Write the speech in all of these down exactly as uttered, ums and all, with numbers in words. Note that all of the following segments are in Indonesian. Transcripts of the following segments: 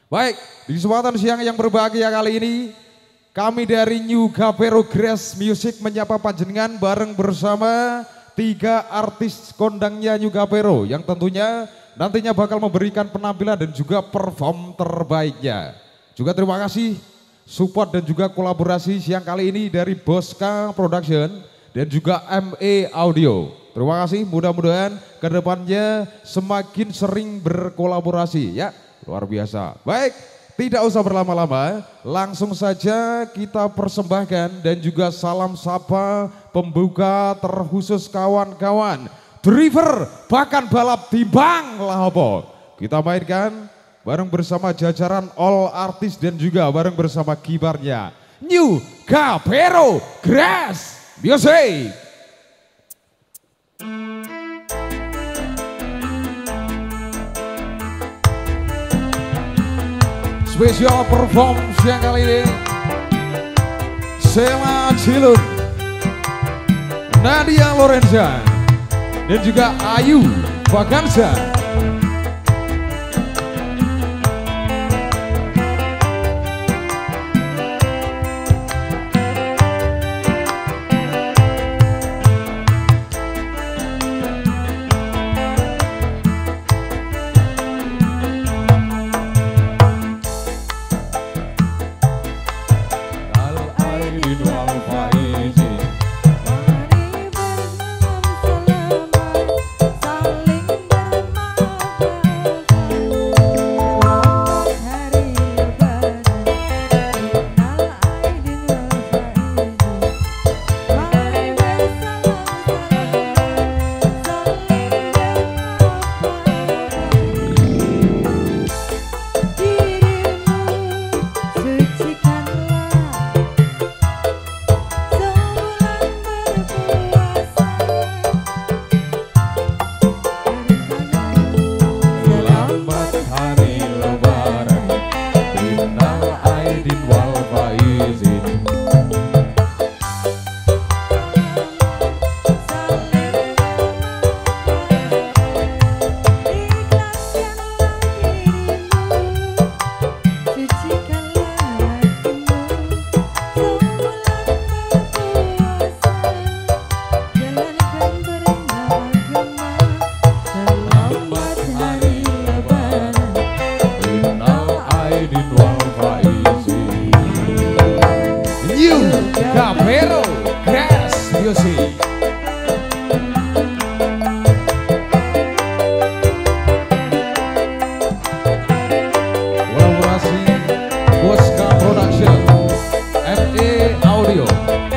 Baik, di kesempatan siang yang berbahagia kali ini, kami dari New Gapero Grass Music menyapa panjenengan bareng bersama tiga artis kondangnya New Gapero yang tentunya nantinya bakal memberikan penampilan dan juga perform terbaiknya. Juga terima kasih support dan juga kolaborasi siang kali ini dari Bosca Production dan juga M E Audio. Terima kasih, mudah-mudahan kedepannya semakin sering berkolaborasi ya. Luar biasa. Baik, tidak usah berlama-lama, langsung saja kita persembahkan dan juga salam sapa pembuka terkhusus kawan-kawan. Driver bahkan balap timbang lah apa. Kita mainkan bareng bersama jajaran all artis dan juga bareng bersama kibarnya New Gapero Grass Music. Spesial perform siang kali ini Sela Cilun, Nadia Lorenza dan juga Ayu Vaganza. Gapero Grass Music. Kolaborasi Bosca Production, M E Audio.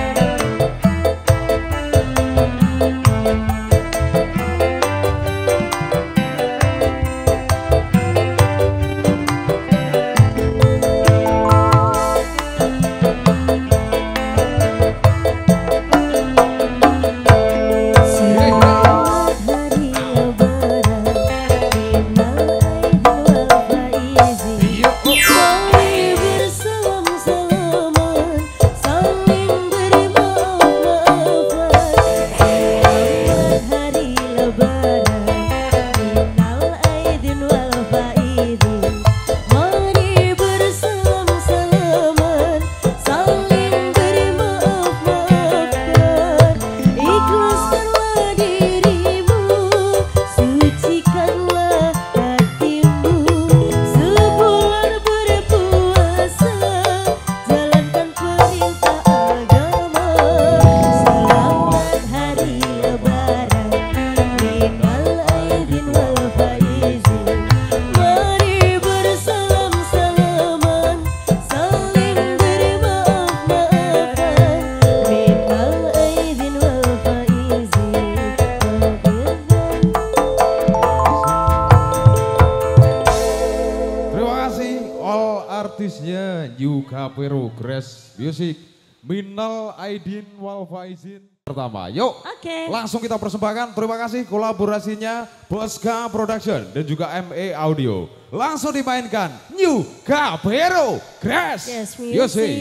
Artisnya New Gapero Grass Music, Minal Aidin wal Faizin. Pertama, yuk okay. langsung kita persembahkan. Terima kasih kolaborasinya Bosca Production dan juga M E Audio. Langsung dimainkan New Gapero Grass yes, Music. music.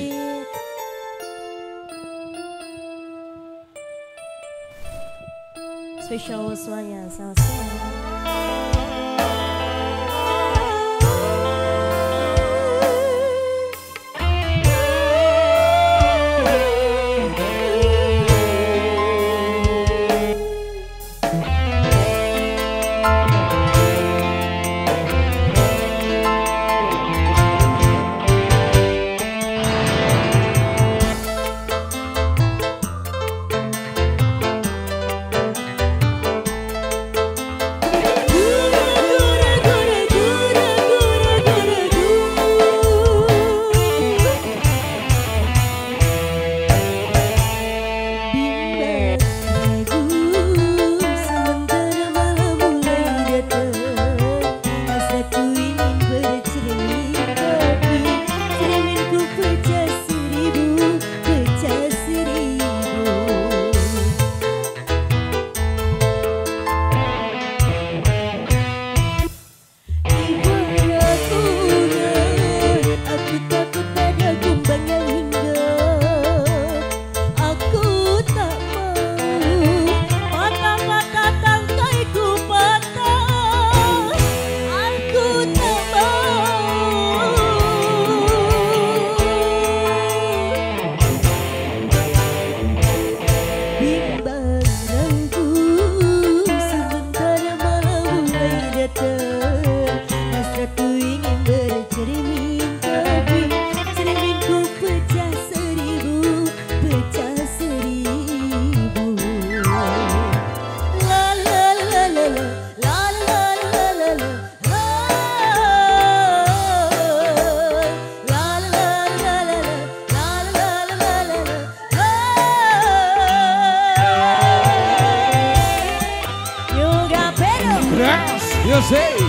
Spesial semuanya, selamat siang. Music.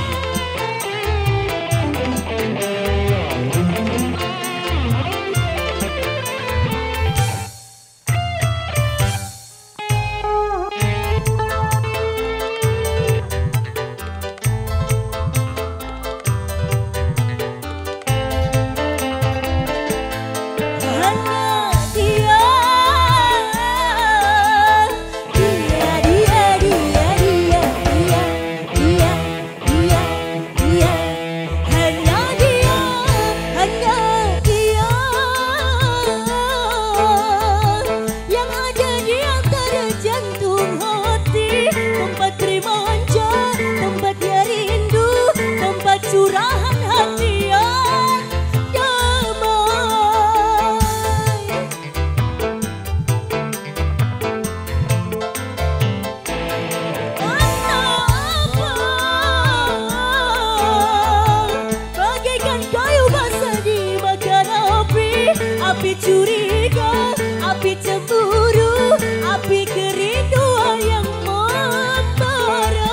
Api curiga, api cemburu, api kerinduan yang membara.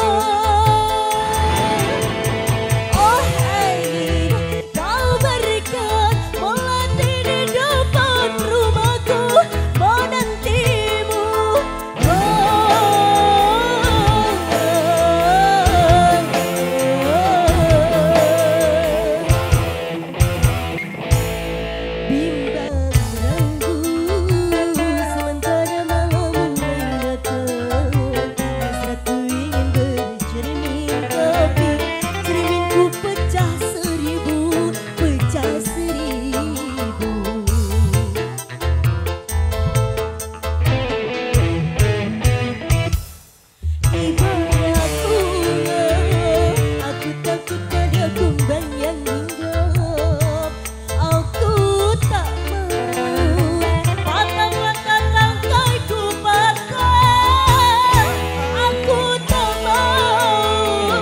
Oh hai, kau berikan melati di depan rumahku, menantimu. Oh, oh, oh, bimbang ragu sementara malam mulai datang. Hasratku ingin bercermin, tapi cerminku pecah seribu, pecah seribu. Ibarat bunga, aku takut pada kumbang yang hinggap. Aku tak mau patah-patah langkahku patah. Aku tak mau.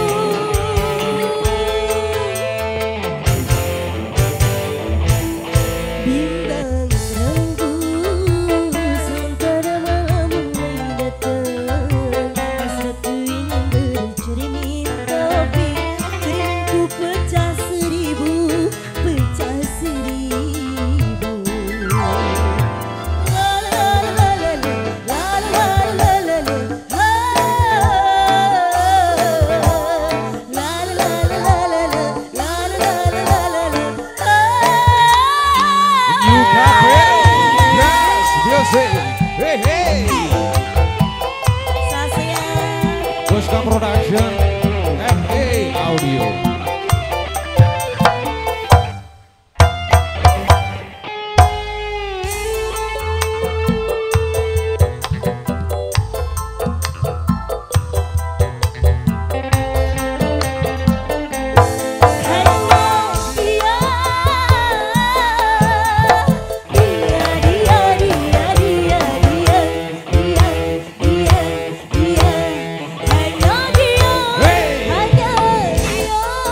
Bimbang ragu sementara malam mulai datang. Hasratku ingin bercermin, tapi cerminku pecah seribu, pecah seribu. La la la la la, la la la la la, la la la la la la, la la la la la. Juga Yes Music. Hey hey. Sasea. Boska Production. M A Audio. Hanya dia, dia, dia, dia, dia, hanya dia, hanya dia.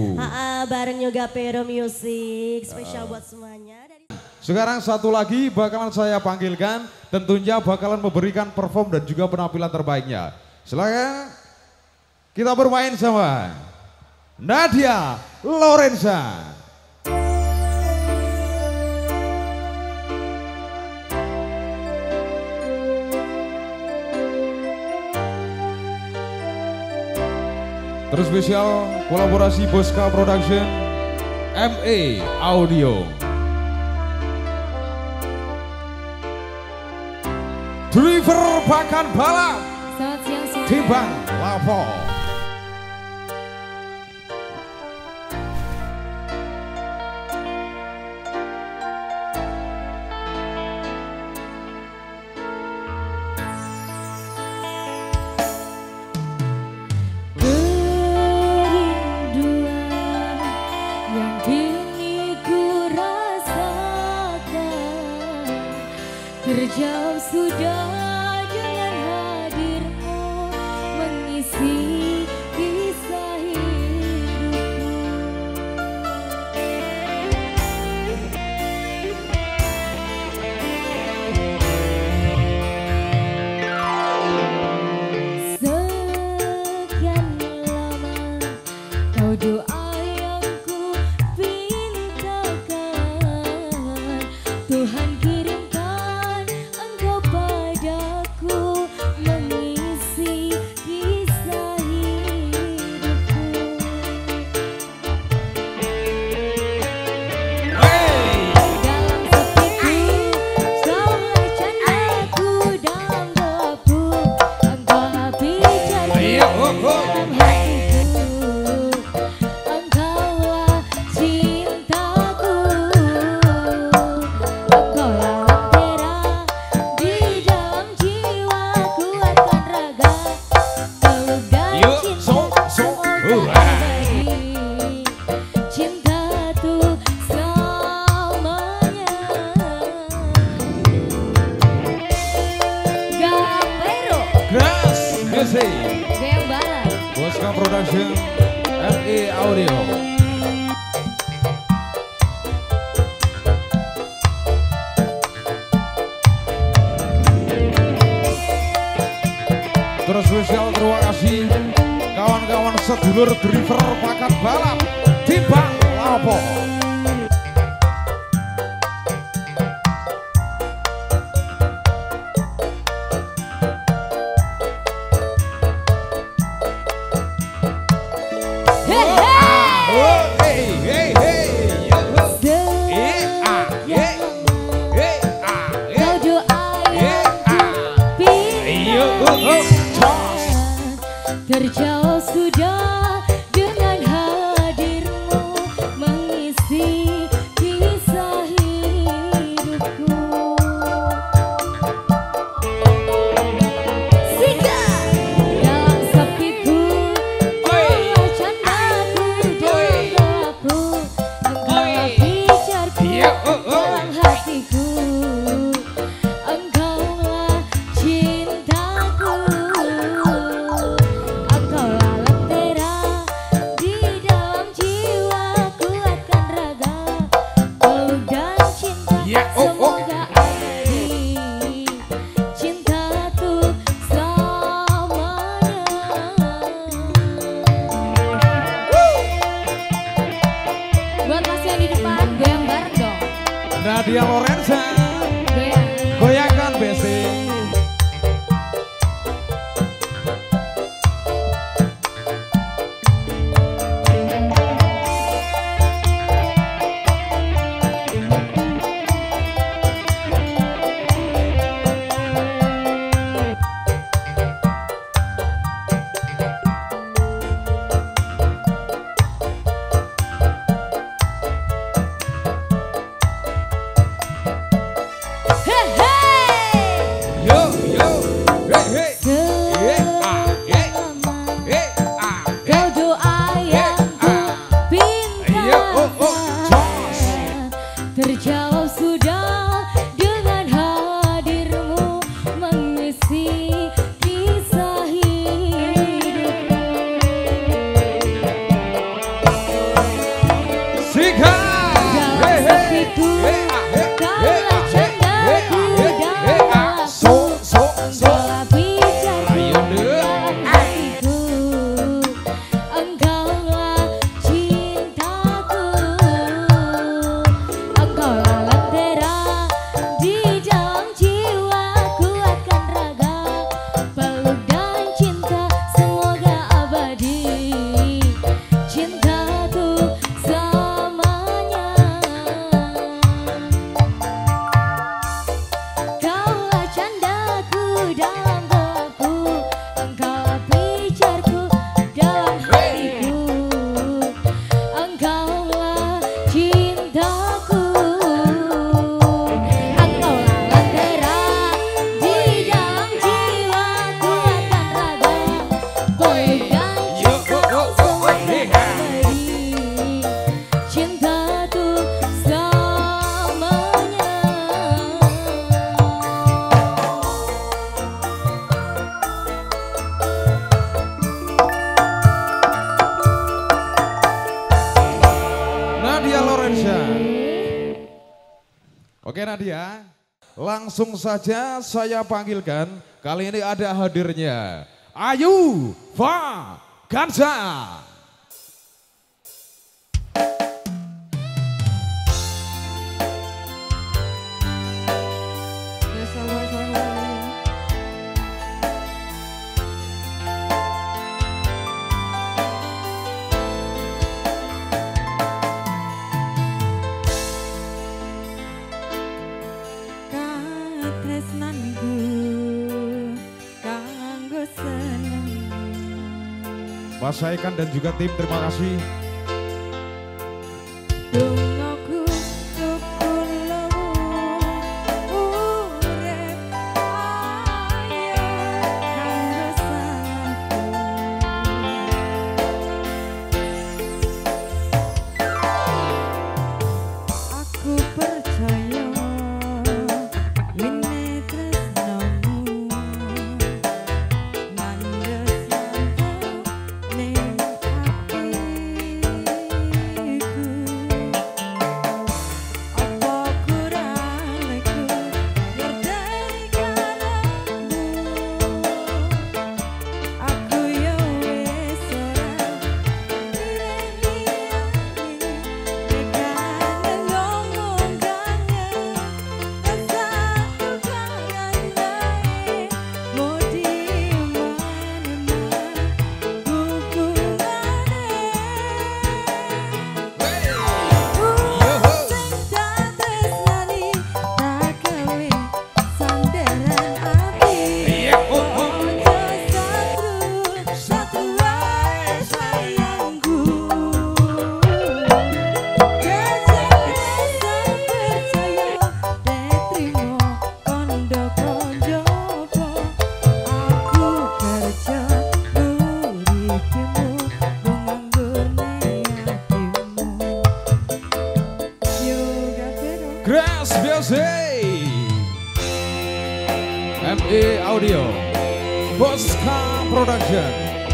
Ha-ha, bareng Yoga Pero Music, spesial buat semuanya. Dari... Sekarang satu lagi bakalan saya panggilkan, tentunya bakalan memberikan perform dan juga penampilan terbaiknya. Silakan kita bermain sama Nadia Lorenza. Terus spesial kolaborasi Bosca Production, M A Audio. Driver Pakan Balap, Selamat siang semua. Timbang Lapo. Terjauh sudah dengan hadirmu mengisi kisah hidupku. Sekian lama kau doa yang ku pintakan, Tuhan kirimkan padaku mengisi kisah hidupku. Hey! Dalam sepiku, kaulah candaku, dalam doaku, engkaulah pijarku, dalam hatiku, engkaulah cintaku, engkaulah Bosca Production, M A Audio. Terus spesial terima kasih kawan-kawan sedulur driver Pakan Balap, Timbang Lapo. Terjauh sudah dengan hadirmu mengisi kisah hidupku. Sika dalam sepiku, kaulah candaku, dalam doaku, engkaulah pijarku, dalam hatiku, engkaulah cintaku. Nadia Lorenza, goyangkan basic. Oke Nadia, langsung saja saya panggilkan, kali ini ada hadirnya Ayu Vaganza. Mas Saikan dan juga tim, terima kasih. Grass Music, M E Audio, Bosca Production.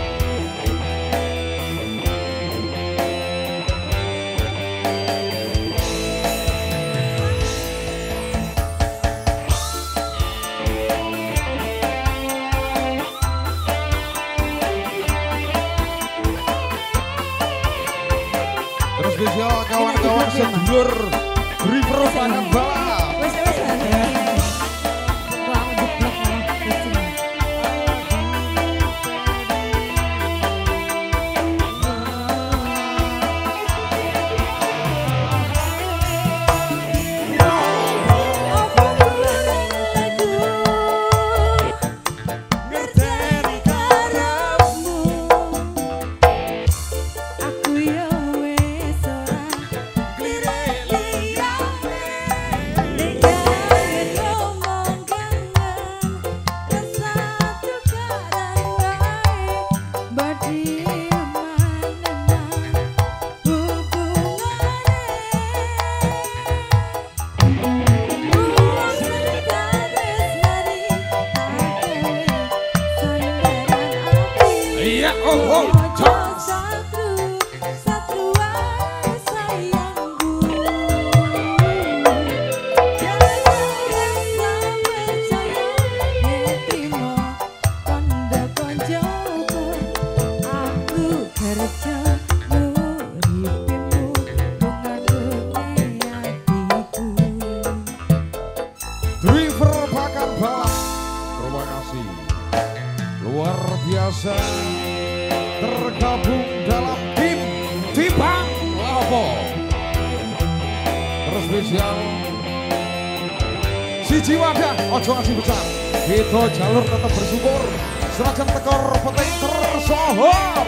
Terus spesial kawan-kawan sedulur River Panambala. bisa tergabung dalam tim Tipang Lapo. Terus spesial siji wadah ojo ngasih besar. Kita jalur tetap bersyukur senajan tekor penting tersohor.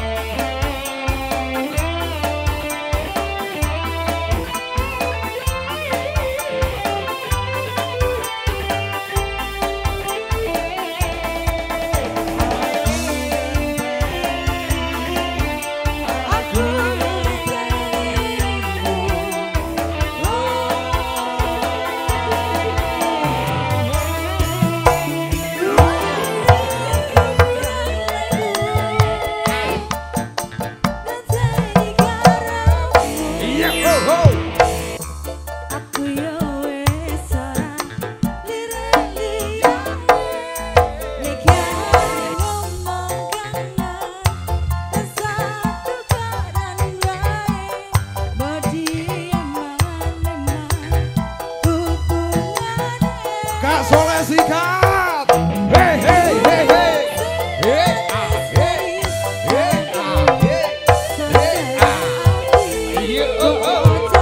Kak Soleh sikat. Hey hey hey hey. Hey ah hey. Hey ah hey. Hey ah. Iya oh oh.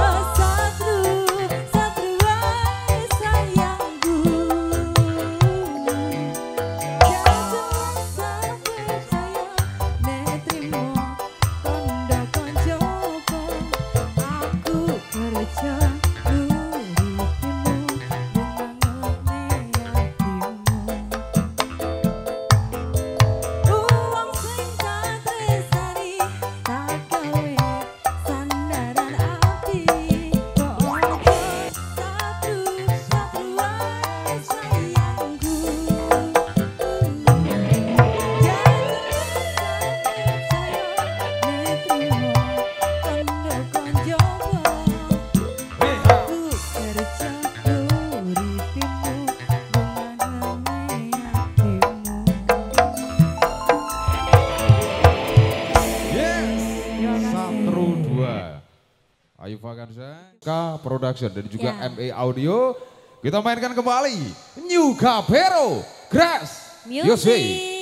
Ayu Vakansa, K Production dan juga ya. M A Audio. Kita mainkan kembali New Gapero Grass Music.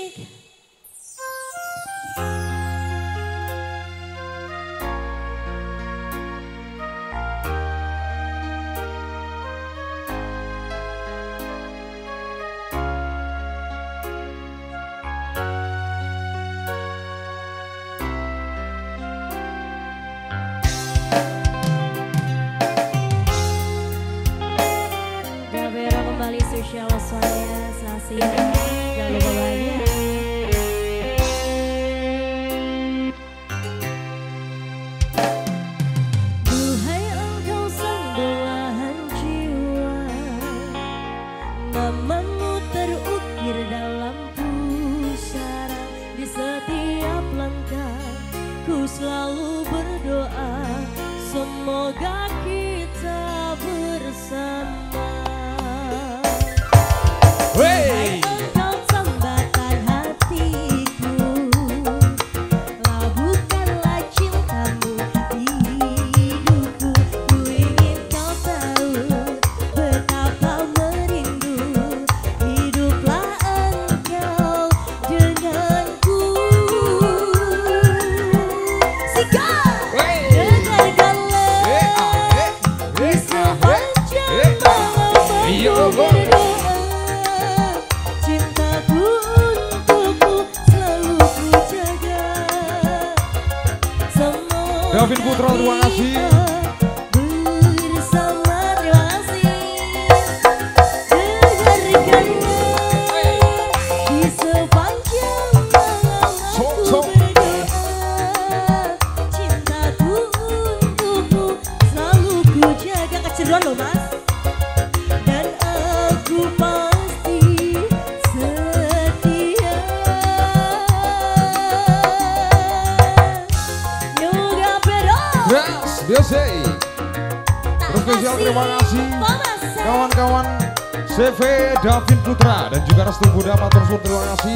Kembali spesial saya Selasi, jangan lupa bahagia. Duhai engkau sang belahan jiwa, namamu terukir dalam pusara. Di setiap langkah ku selalu berdoa, semoga kita bersama. Hey. Engkau tambahkan hatiku, labuhkanlah cintamu di hidupku. Ku ingin kau tahu betapa merindu, hiduplah engkau denganku. Sikat, dengarkanlah di sepanjang malam berdoa. Davin Putra, terima kasih. Bersama, terima kasih. Dengarkanlah di sepanjang malam aku berdoa. Cintaku untukmu selalu ku jaga. Keceruan loh mas. Dan aku pasti setia. Grass Music. Terus spesial terima kasih kawan-kawan C V Davin Putra dan juga Restu Bunda Matur Suwun, terima kasih.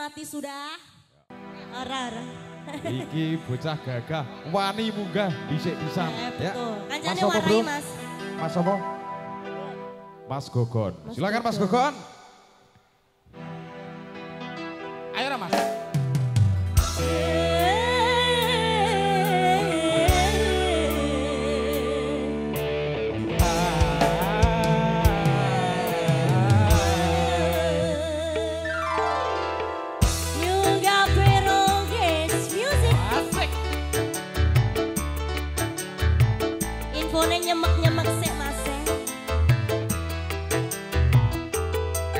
Saraswati sudah? Ora, ora. Iki bocah gagah, wani munggah dhisik pisan. Eh, Ya. betul. Kancane Mas apa, warai, Bro? Mas. Mas apa? Mas Gogon. Mas Silakan Mas Gogon. Gogon. Ayo lah Mas. Juga Peroges Music. Asik. Infonya nyemek-nyemek sih Mas.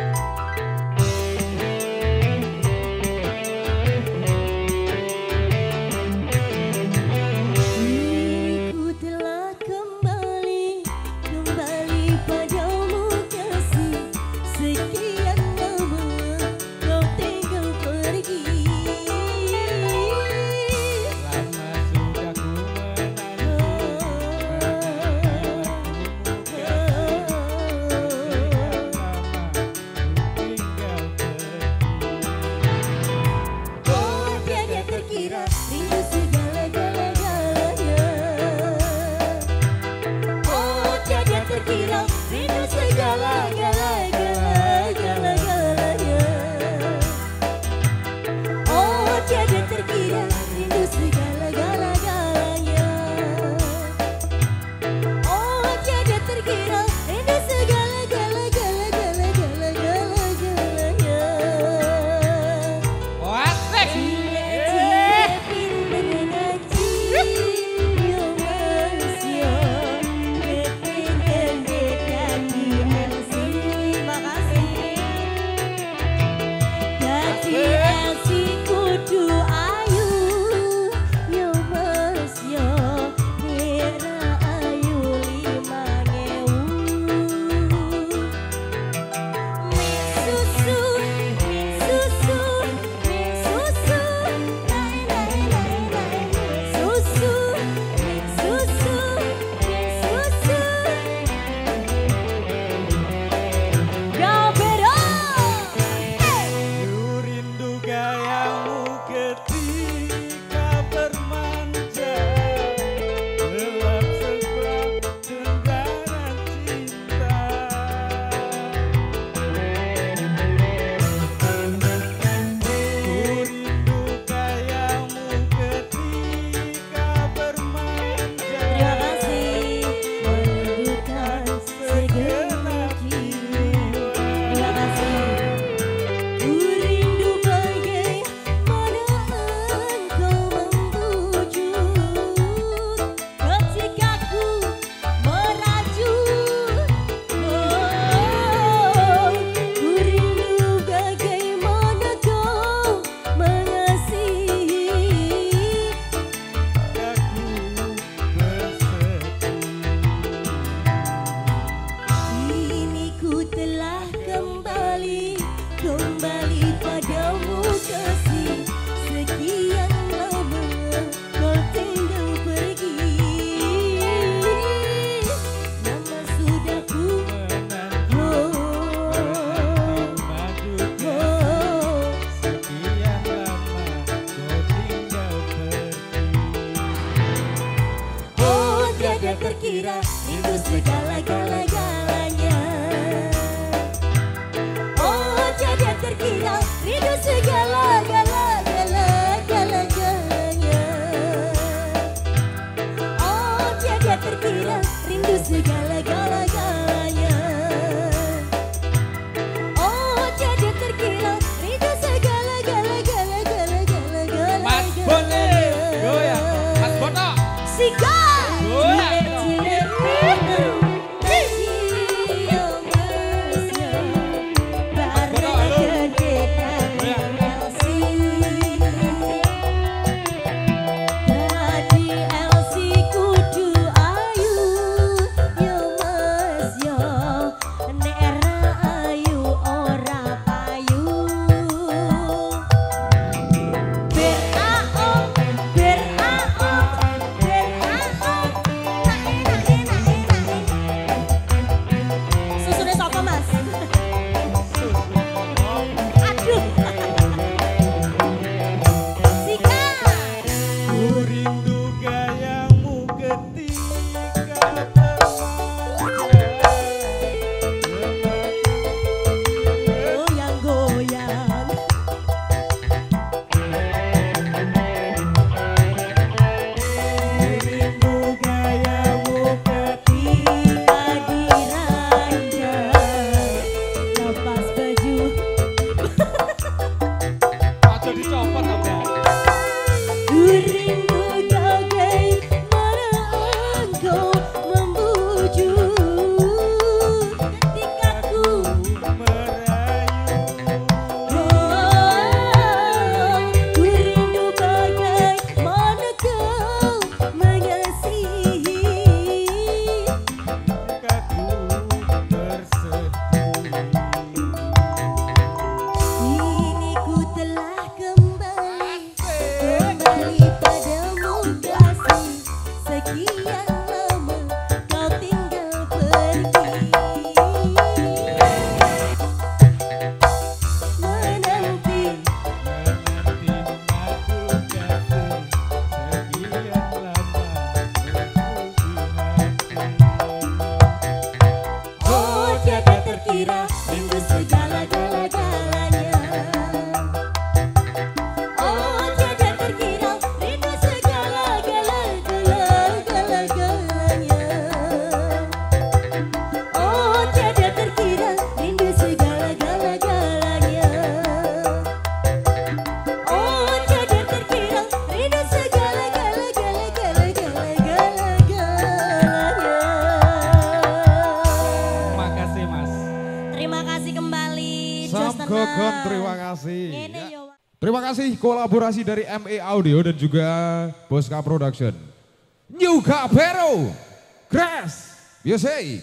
kasih kembali. Sam Just Gogon, tenang. terima kasih. Ini Ya. yo. Terima kasih kolaborasi dari M E Audio dan juga Bosca Production. Nyuga Pero, Grass, Music.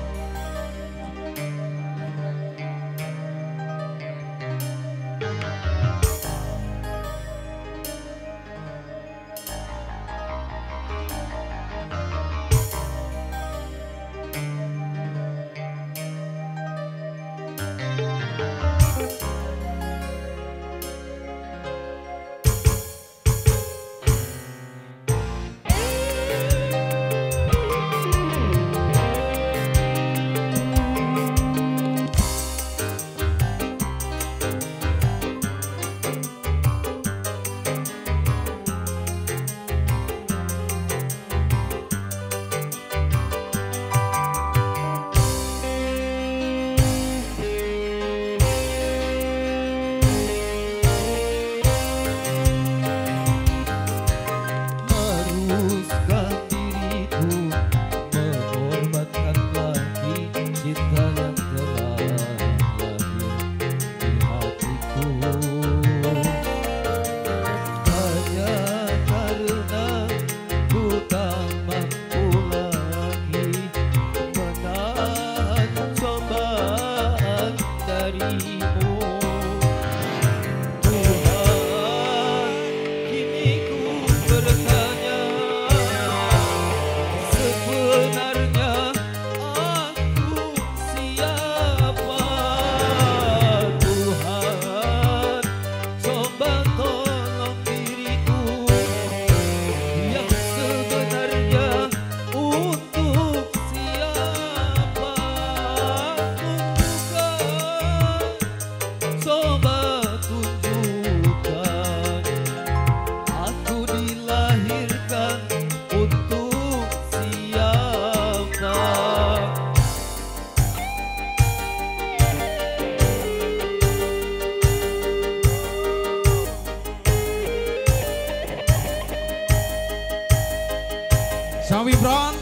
Sawi Bron,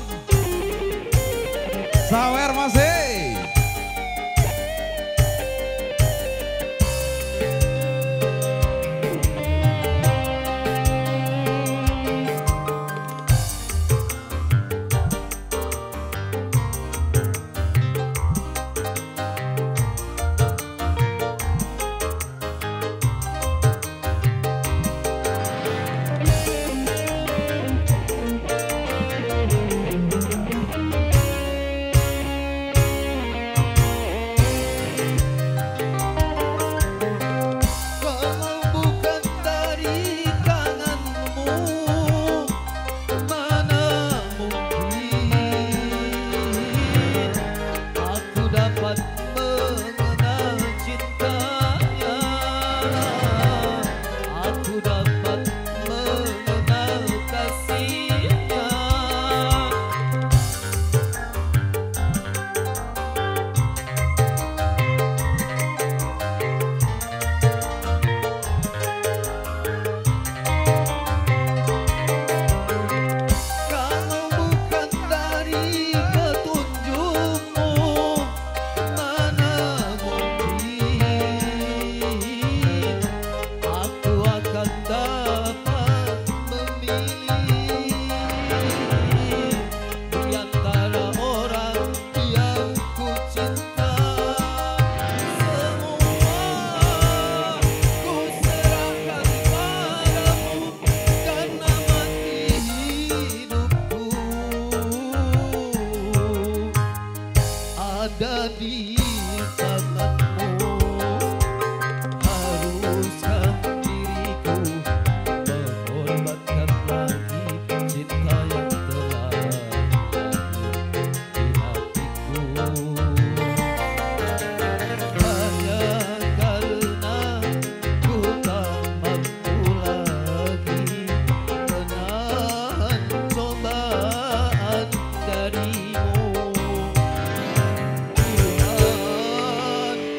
Sawer masih. Ada di tanganmu, haruskah diriku mengorbankan lagi cinta yang telah lahir di hatiku, hanya karena ku tak mampu lagi menahan cobaan darimu.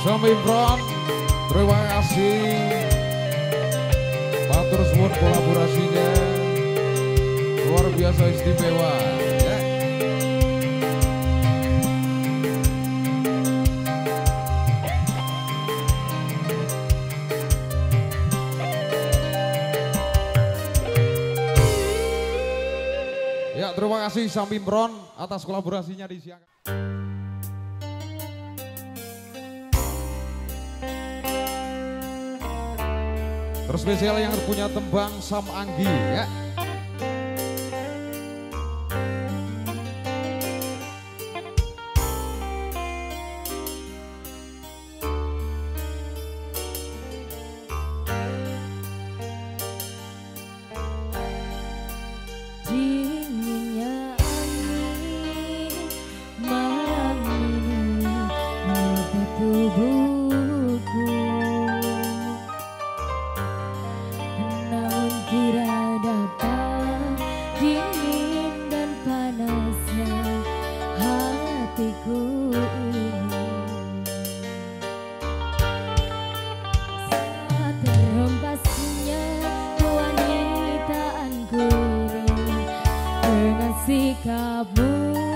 Samimpron, terima kasih. Matur suwun kolaborasinya luar biasa istimewa. Ya. Ya, terima kasih Samimpron atas kolaborasinya di siang. Terus spesial yang punya tembang Sam Anggi ya. Dinginnya angin malam ini menyebut tubuhku, namun tidak dapat dingin dan panasnya hatiku ini. Saat terhempasnya kewanitaanku dengan sikapmu,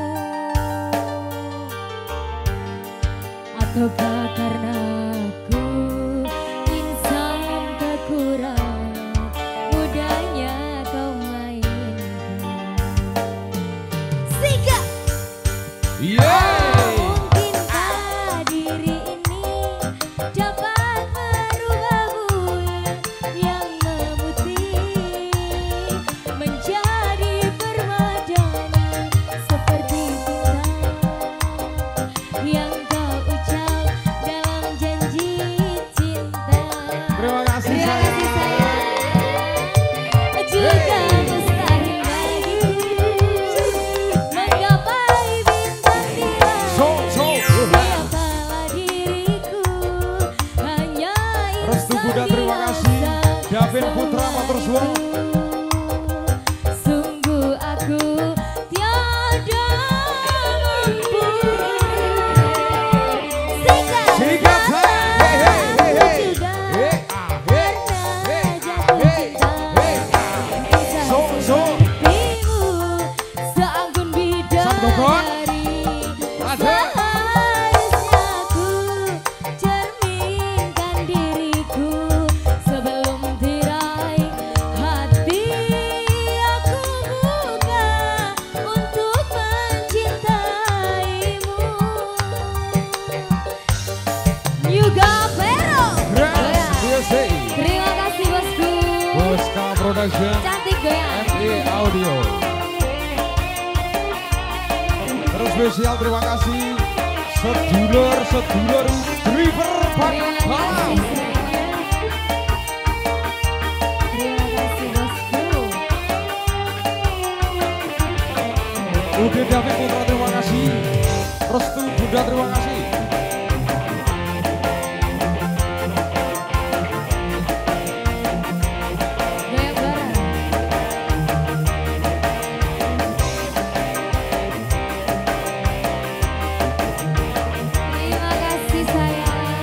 ataukah karena aku insan kekurangan mudahnya kau mainkan. Sehingga Yeay. mungkinkah diri ini dapat merubah bulan yang memutih menjadi permadani seperti cinta yang kau ucap dalam janji cinta. Terima kasih Terima sayang. kasih sayang. Juga mustahil lagi menggapai bintang tirai. So, so, Siapalah diriku, hanya Restu insan Bunda, terima kasih. biasa. Davin Putra, matur suwun. Sungguh aku tiada mampu. Sikat Sikat, hey, hey, hey, hey, hey. juga Hey, ah, hey, hey, ah, hey, hey, ah. So, so. Ibu seanggun Sam Gogol. bidadari. Ada. Seharusnya aku cerminkan diriku sebelum tirai hati aku buka untuk mencintaimu. Juga Vero. Grass Music, Terima kasih bosku. Boska Production, Cantik goyang. M E Audio. Terus spesial terima kasih sedulur sedulur Driver Terima kasih Bang. sayang. Terima kasih bosku. Ude Davin Putra terima kasih. Restu Bunda terima kasih. Goyang bareng. Terima kasih sayang.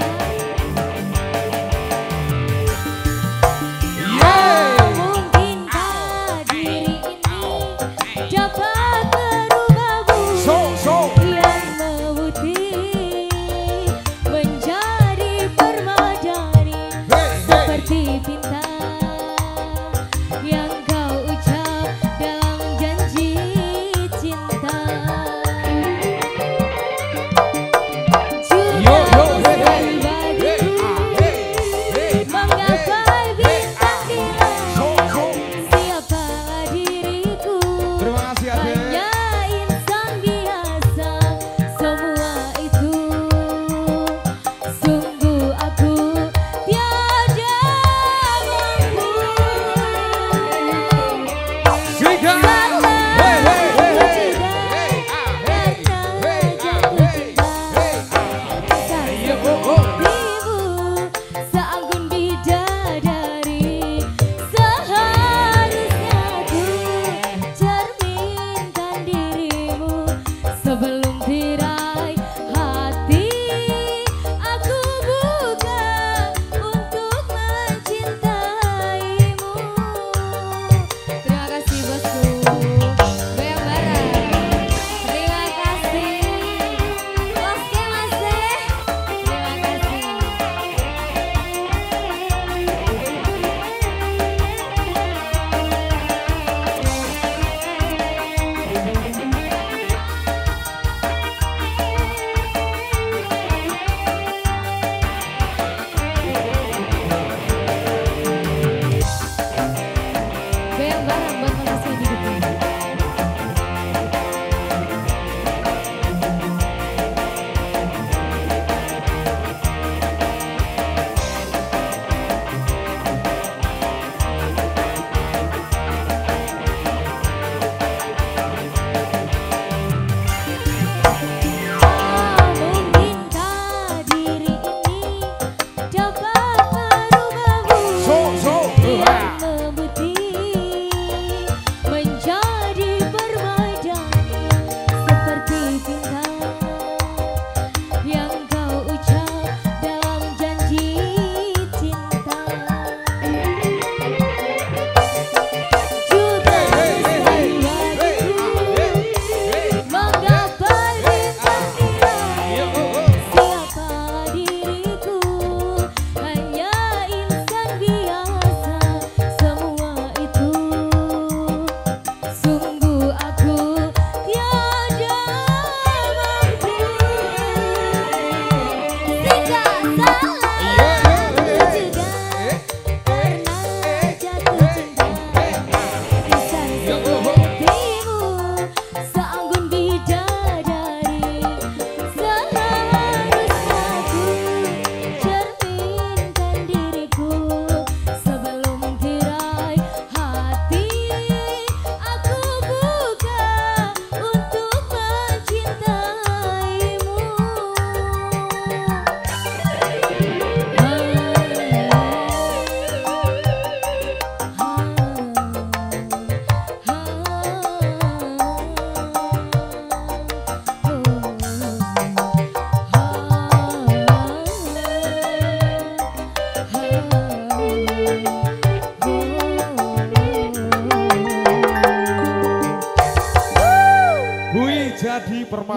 Yeay. Mungkinkah diri ini dapat merubah So, bumi so. yang memutih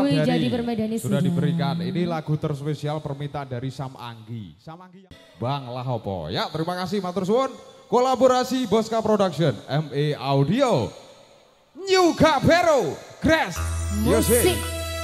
Wih, dari jadi permedani sudah sudah. diberikan. Ini lagu terspesial permintaan dari Sam Anggi. Sam Anggi Bang Lahopo. Ya, terima kasih matur suwun. Kolaborasi Bosca Production, M E Audio, New Gapero, Grass Music.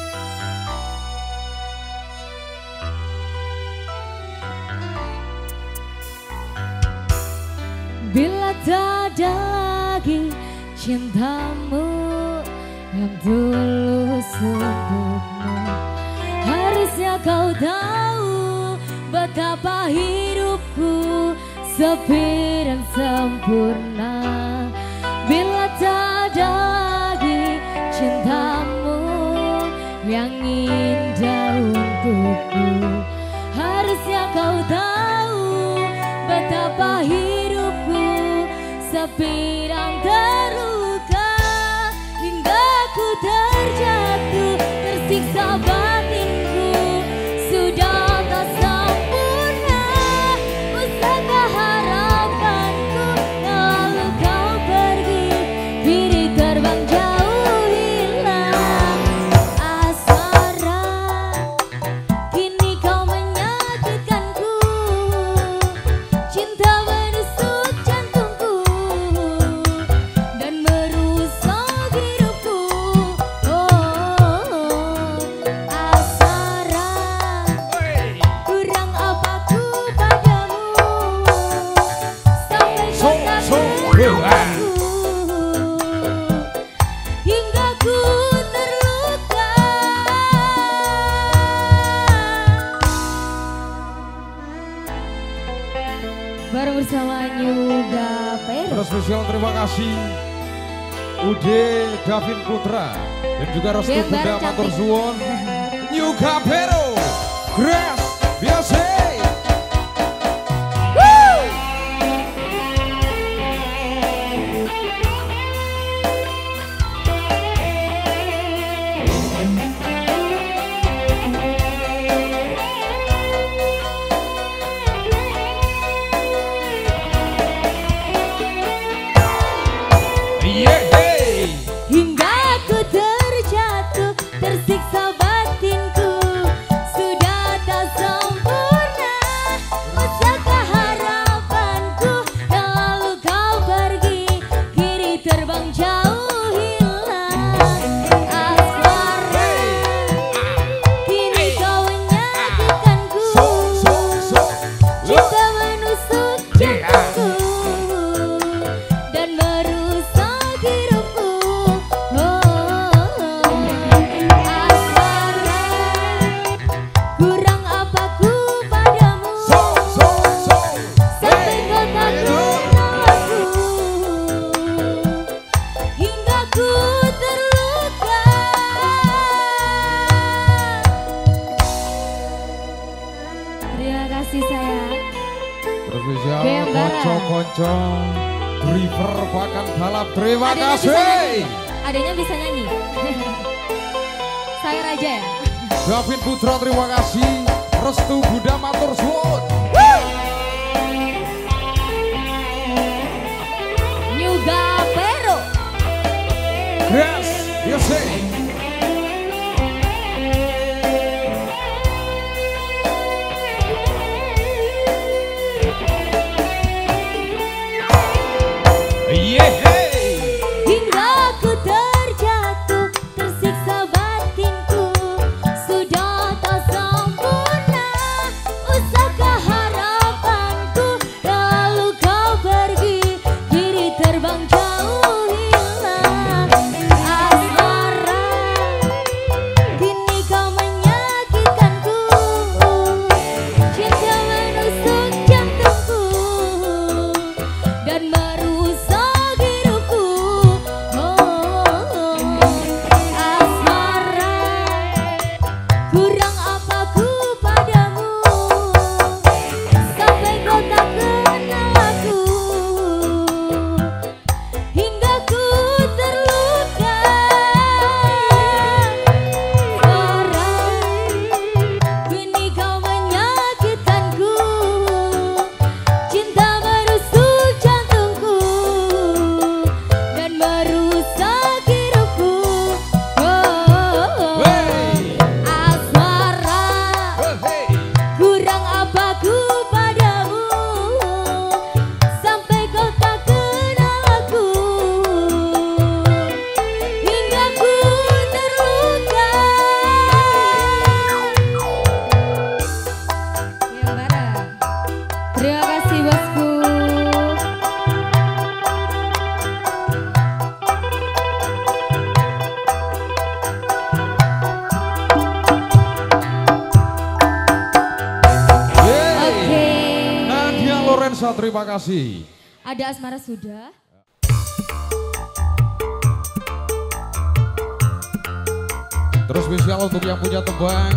Bila tak ada lagi cintamu yang tulus untukmu, harusnya kau tahu betapa hidupku sepi dan sempurna. Bila tak ada lagi cintamu yang indah untukku, harusnya kau tahu betapa hidupku sepi dan terluka. Hingga ku terjatuh, tersiksa batinku, sudah tak sempurna usaha harapanku. Lalu kau pergi, kini terbang jauh hilang asmara. Kini kau menyakitkanku, cinta menusuk jantungku dan merusak hidupku. Oh, asmara, kurang apa ku padamu sampai kau tak kenalku, hingga ku terluka. Bareng bersama New Gapero. Terus spesial terima kasih Ude Davin Putra dan juga Restu Biar Bunda bareng matur cantik. suwun. New Gapero, Grass Music. Hingga ku terjatuh, tersiksa batinku, sudah tak sempurna usaha harapanku. Lalu kau pergi, kini terbang jauh hilang asmara. Kini kau menyakitkanku, cinta menusuk jantungku dan merusak hidupku. Oh, asmara, kurang apa ku padamu sampai kau tak kenal aku, hingga ku terluka. Terima kasih sayang. Terus spesial Bembara. konco-konco driver bahkan balap. Terima Adanya bisa kasih. nyanyi. Adanya bisa nyanyi. Saya Raja ya. Davin Putra terima kasih. Restu Bunda matur suwun. New Gapero. Grass Music. Hingga ku terjatuh, tersiksa batinku, sudah tak sempurna usaha harapanku. Lalu kau pergi, kini terbang jauh hilang asmara. Kini kau menyakitkanku, cinta menusuk jantungku dan merusak hidupku. Oh, asmara, kurang apa ku padamu sampai kau tak kenal aku, hingga ku terluka. Sekarang kini kau menyakitkanku, cinta menusuk jantungku dan merusak hidupku. Oh, Nursa, terima kasih. Ada Asmara sudah. Terus spesial untuk yang punya tebang.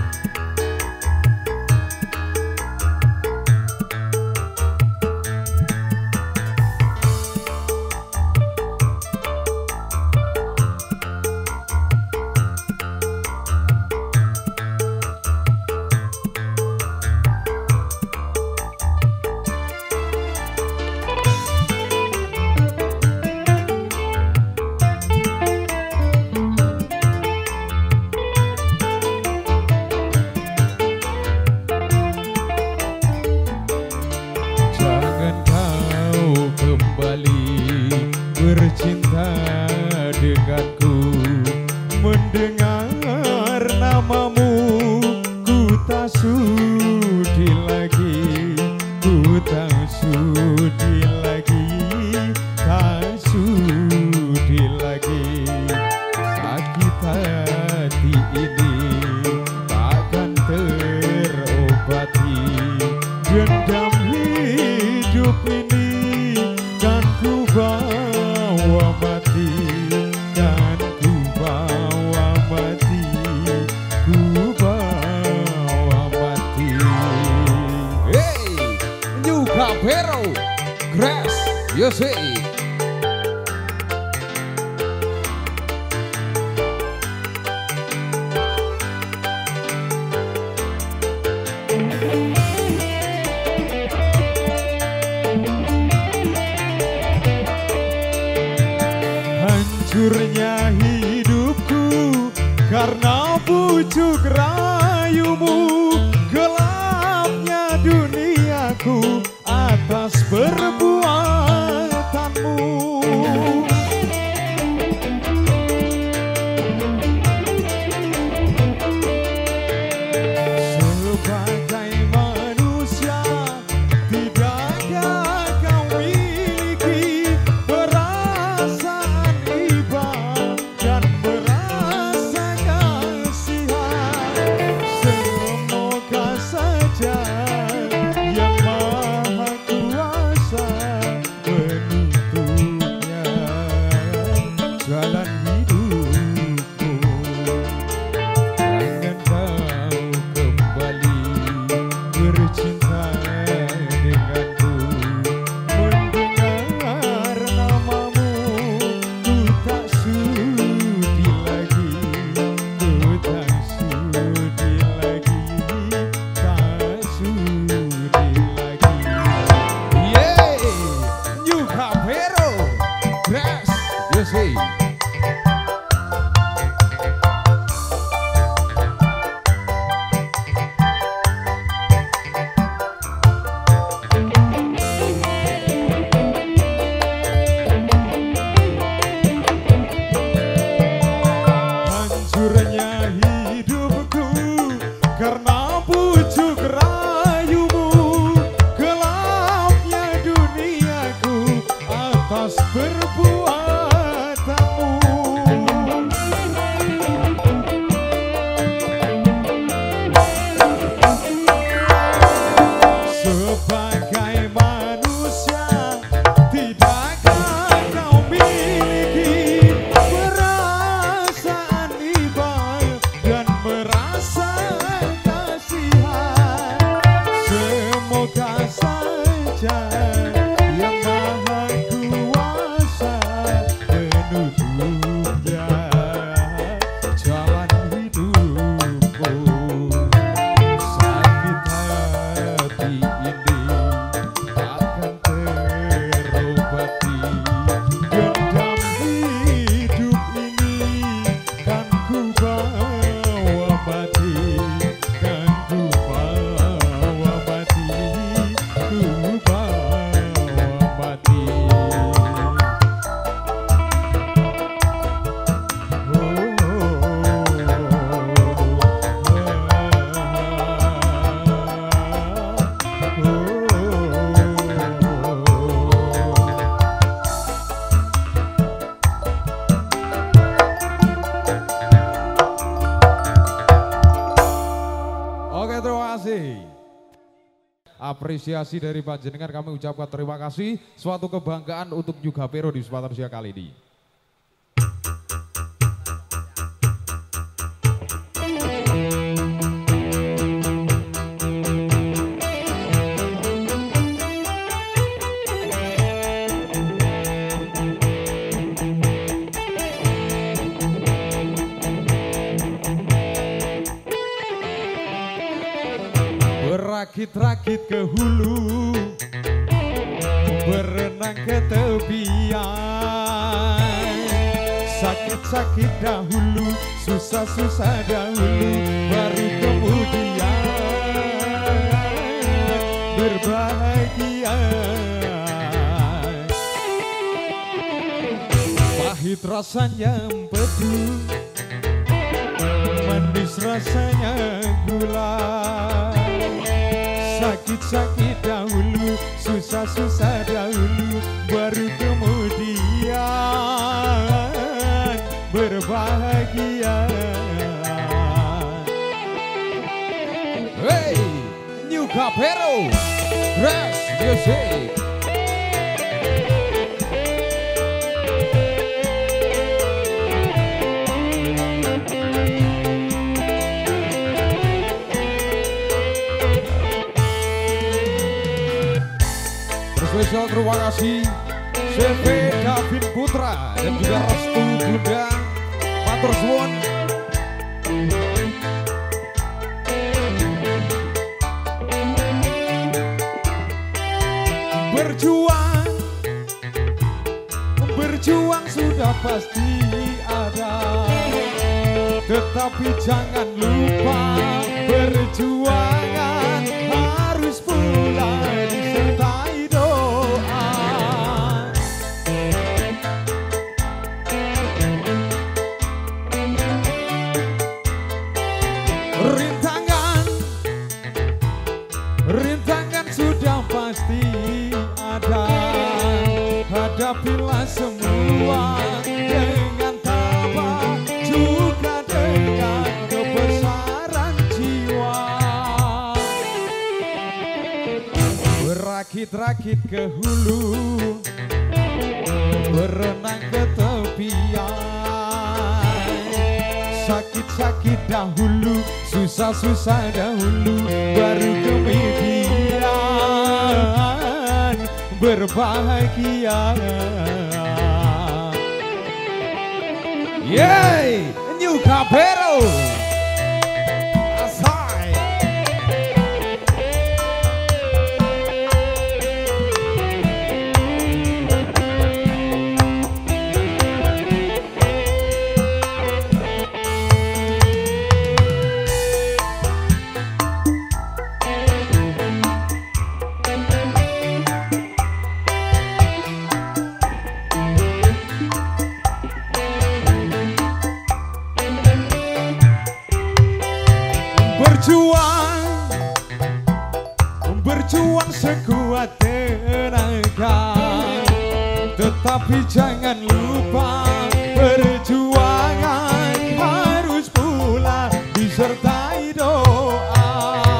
Bercinta denganku, mendengar namamu, ku tak sudi lagi, ku tak sudi lagi, tak sudi lagi. Sakit hati ini takkan terobati, dendam hidup ini kan ku bawa mati, kan ku bawa mati, ku bawa mati. Hey, Nyuga Pero, Grace Music. Hancurnya hidupku karena bujuk rayumu, gelapnya duniaku atas perbuatanmu. Sebagai manusia tidak kau miliki perasaan iba dan merasa kasihan. Semoga saja Yang Maha Kuasa menuntunnya jalan hidupku. Jangan kau kembali bercinta denganku, mendengar namamu, ku tak sudi lagi, ku tak sudi lagi, tak sudi lagi. Yeay, Nyuga Pero, Grace Music. Hancurnya hidupku karena bujuk rayumu, gelapnya duniaku atas perbuatanmu. Sebagai manusia tidakkah kau miliki perasaan iba dan merasa kasihan. Semoga saja Yang Maha Kuasa menuntunnya jalan hidupku. Sakit hati ini takkan terobati, dendam hidup ini kan ku bawa mati, kan ku bawa mati, ku bawa mati. Oke, terima kasih. apresiasi dari panjenengan kami ucapkan terima kasih. Suatu kebanggaan untuk New Gapero di kesempatan siang kali ini. Rakit-rakit ke hulu, berenang ke tepian. Sakit-sakit dahulu, susah-susah dahulu, baru kemudian berbahagia. Pahit rasanya empedu, manis rasanya gula. Sakit-sakit dahulu, susah-susah dahulu, baru kemudian berbahagia. Hey, New Gapero, Grass Music. Spesial terima kasih C V Davin Putra dan juga Restu Bunda Matur Suwun. Berjuang, berjuang sudah pasti ada, tetapi jangan lupa perjuangan harus pula disertai doa. Rintangan, rintangan sudah pasti ada, hadapilah semua dengan tabah, juga dengan kebesaran jiwa. Berakit-rakit ke hulu, berenang ke tepian. Sakit-sakit dahulu, susah-susah dahulu, baru kemudian berbahagia. Yeay, New Gapero. Asai. Berjuang, berjuang sekuat tenaga, tetapi jangan lupa perjuangan harus pula disertai doa.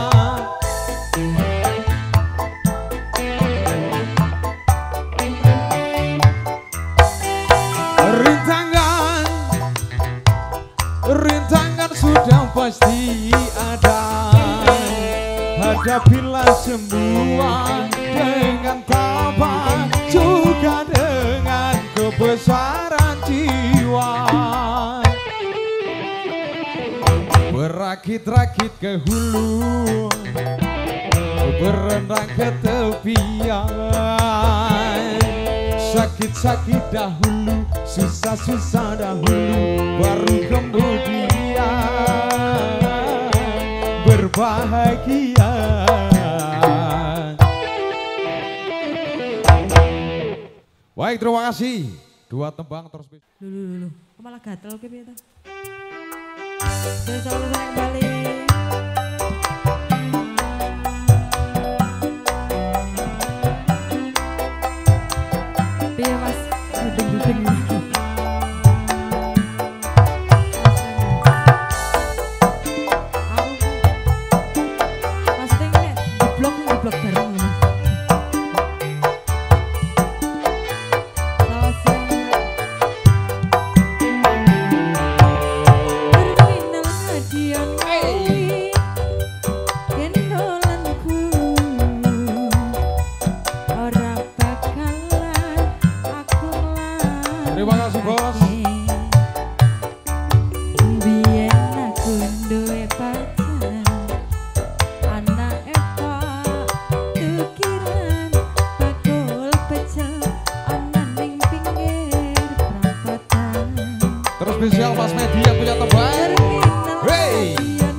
Rintangan, rintangan sudah pasti ada, hadapilah semua dengan tabah, juga dengan kebesaran jiwa. Berakit-rakit ke hulu, berenang ke tepian. Sakit-sakit dahulu, susah-susah dahulu, baru kemudian berbahagia. Baik, terima kasih. Dua tembang terus. Lulu, lulu. Kok malah gatel ke piye ta? Terus selalu sayang balik. Piye Mas? Dudung-dudung. Mas Ting, blok blok Spesial Mas Medi yang punya tebak. Hey.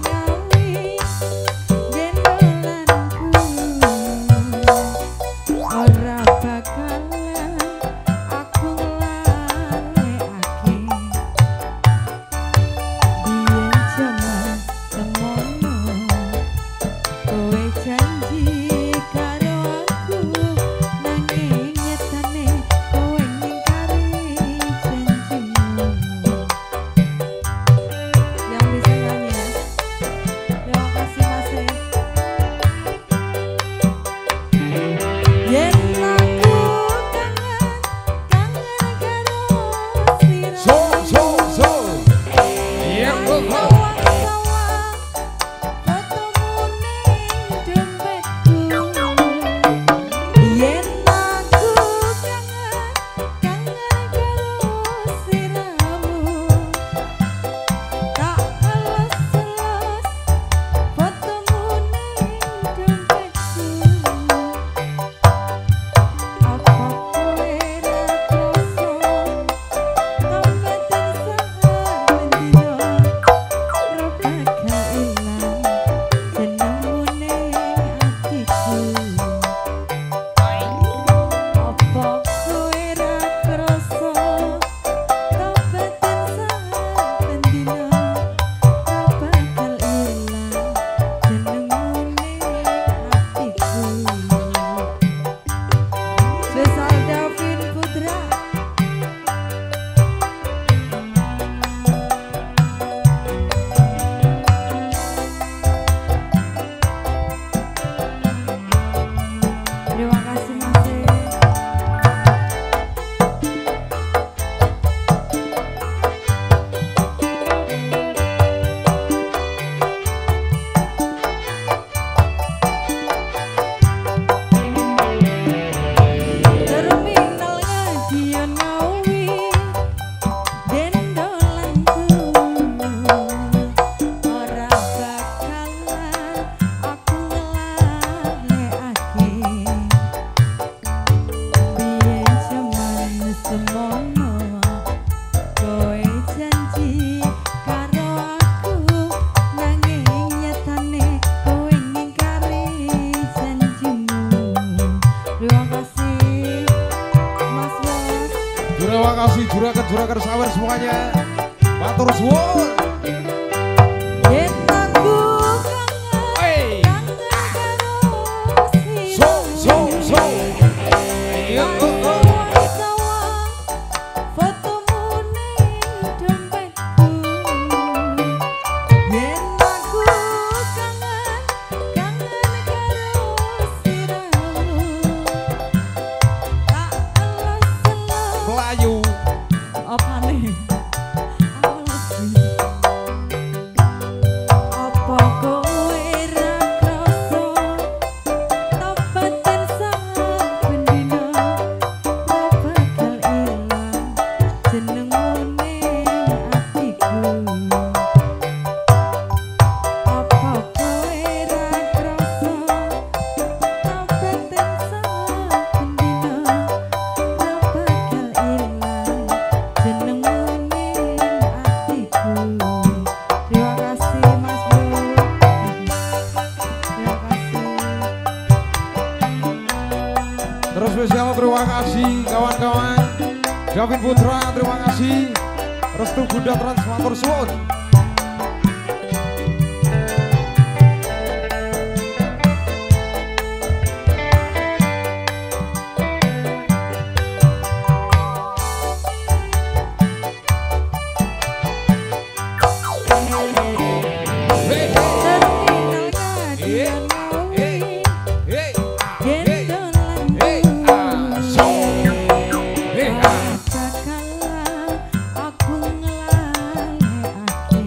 Terima kasih juragan-juragan sawer semuanya. Matur suwun. So so so. Melayu. Apa nih? Apa kowe ra krasa topeten saben dina bakal ilang jenengmu atiku. Apa kowe ra krasa topeten saben dina bakal ilang jenengmu atiku. Terima kasih Mas Bro. Terima kasih. Terus spesial terima kasih kawan-kawan. Gavin Putra terima kasih. Restu Bunda Transmator suwun. Aku ngelalekake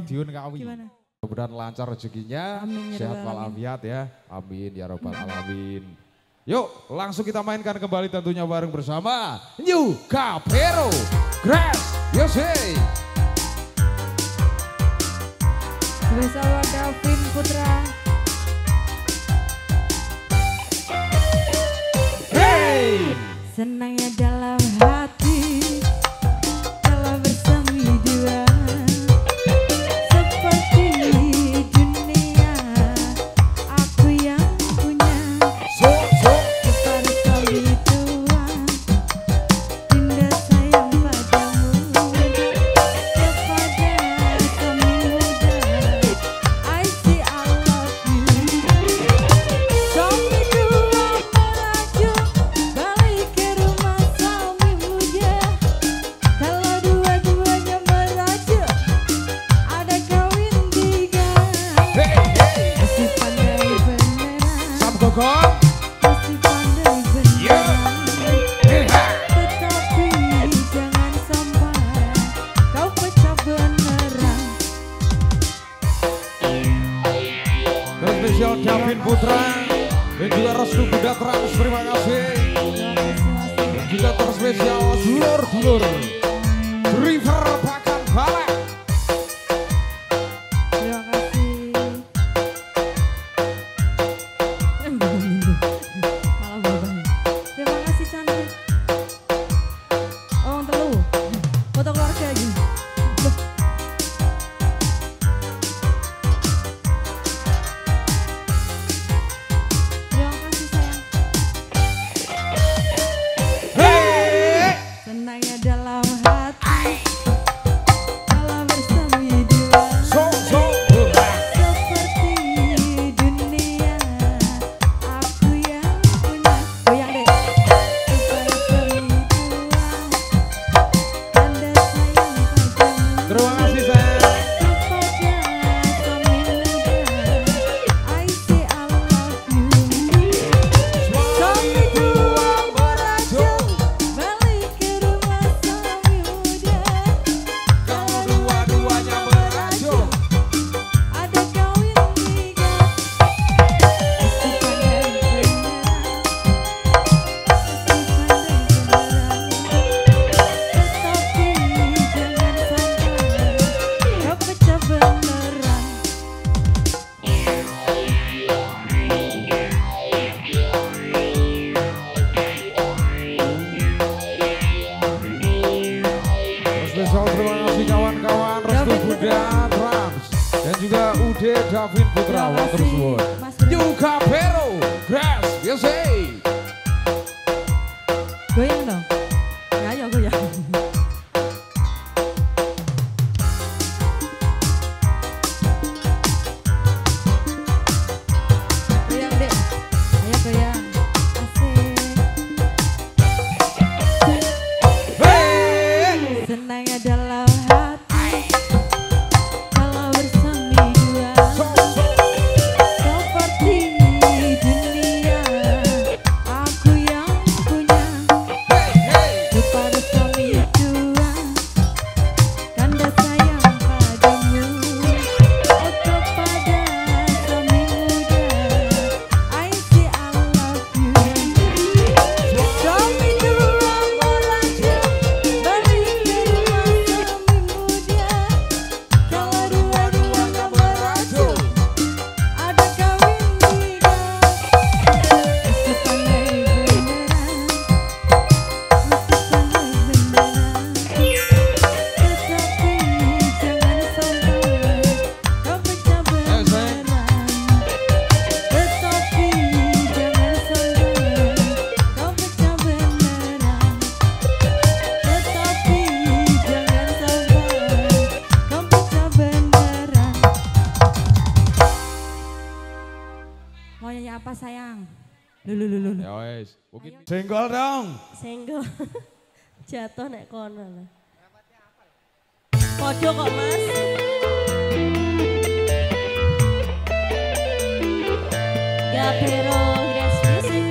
Madiun Kawi. Gimana? Mudah-mudahan lancar rezekinya, Amin, ya sehat Rabbal alamin. walafiat ya. Amin ya robbal alamin. Yuk langsung kita mainkan kembali tentunya bareng bersama New Capero Grass Music. Bersama Davin Putra. Hey! Senangnya dalam hati kalau bersama dua, seperti dunia aku yang punya. So, so. Kepada suami tua, dinda sayang padamu. Kepada suami muda, I say I love you. Suami tua merajuk balik ke rumah suami muda. Kalau dua-duanya merajuk, ada kawin tiga. Hey, hey. Masih pandai beneran, Sam Gogong. masih pandai beneran. Hey, ha. Tetapi jangan sampai kau pecah beneran. Dan spesial Davin Putra dan juga Restu Bunda Trans, terima kasih. Dan juga terspesial dulur-dulur River Pakan Balak. Terima kasih. Malah babang. Terima kasih cantik. Oh, telu. Foto keluarga lagi. Loh. Terima kasih sayang. Hey! Senangnya dalam hati kalau bersama dua. So, so. Seperti dunia aku yang punya. Goyang deh. Kepada suami tua, tanda sayang padamu. Terima kasih sayang. Kepada suami muda, I say I love you. Suami tua merajuk balik ke rumah suami muda. Kalau dua-duanya merajuk, ada kawin tiga. Mesti pandai beneran, mesti pandai beneran. Tetapi jangan sampai kau pecah beneran. spesial terima kasih kawan-kawan Restu Davin Bunda Trans dan juga U D Davin Putra. Terima Wah, kasih, terus suwun. Mas Bro. New Capero Grass Music. Goyang dong. Ya, ayo goyang. Goyang dek. Ayo goyang. Asik. Hey! Senangnya dalam hati kalau bersama dua. So, so. Seperti dunia aku yang punya. Hey, hey. Kepada suami tua, tanda sayang padamu. Oh, kepada suami muda, I say I love you. Suami tua merajuk balik ke rumah suami muda. Kalau dua-duanya merajuk, ada kawin tiga. Mesti pandai beneran, mesti pandai beneran. Tetapi jangan sampai kau pecah beneran. Tetapi jangan sampai kau pecah beneran. Tetapi jangan sampai kau pecah beneran. Mau nyanyi apa sayang? Lulu lulu. Ya wes, mungkin senggol dong. Senggol. Jatuh nek kono lho. Podo kok Mas. Capero Grass Music.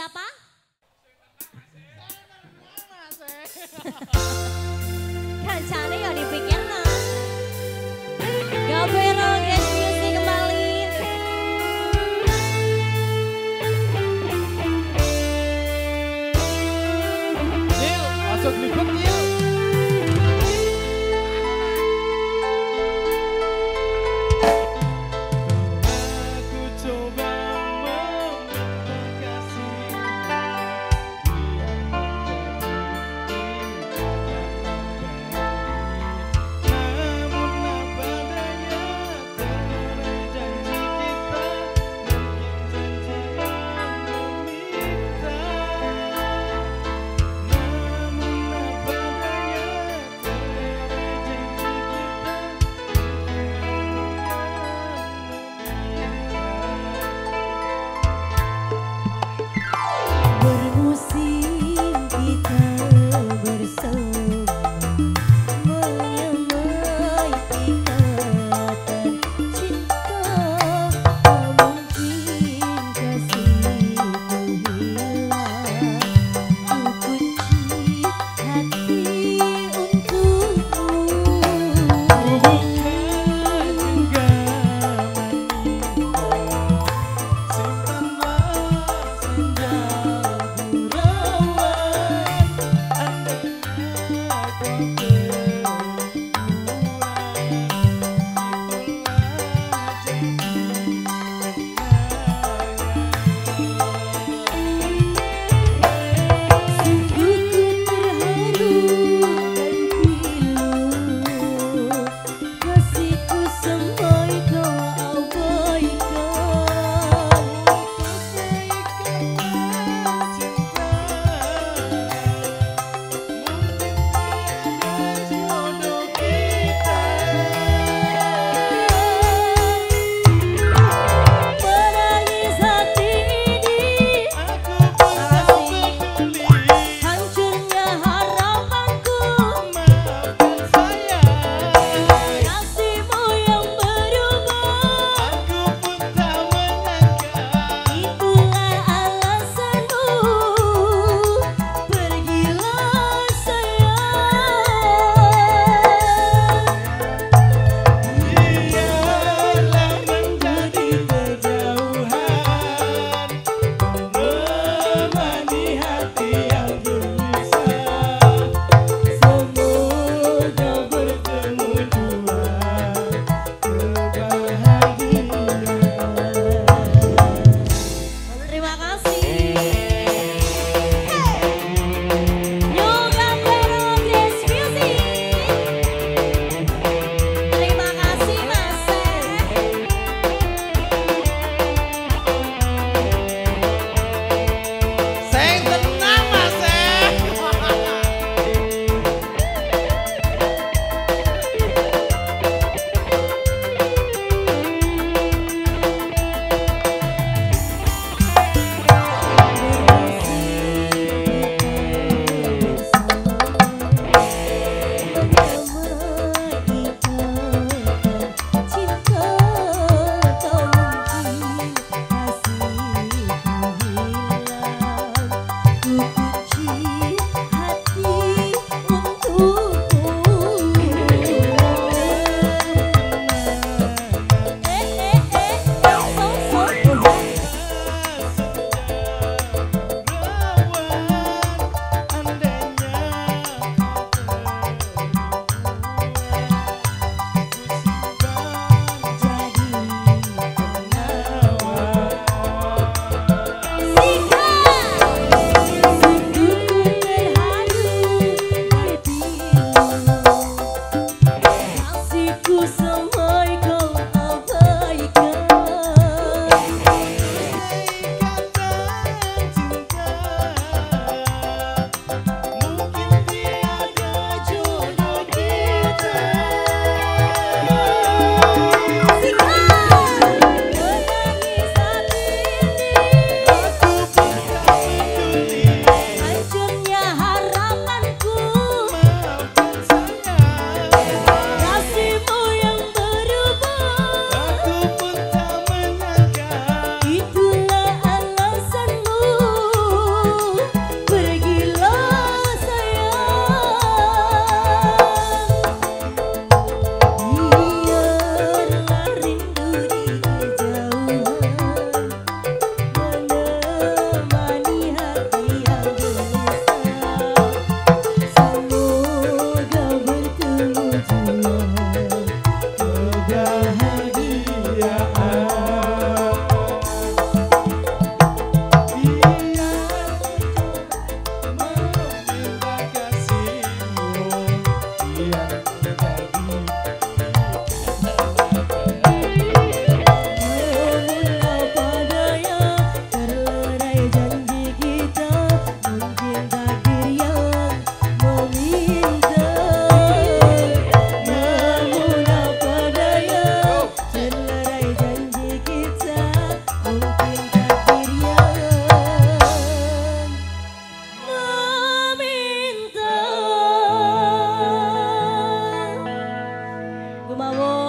siapa? Kancane ya dipikir no. Gapero Grace Music kembali. Nil, masuk libet Nil. Aku coba mengatasi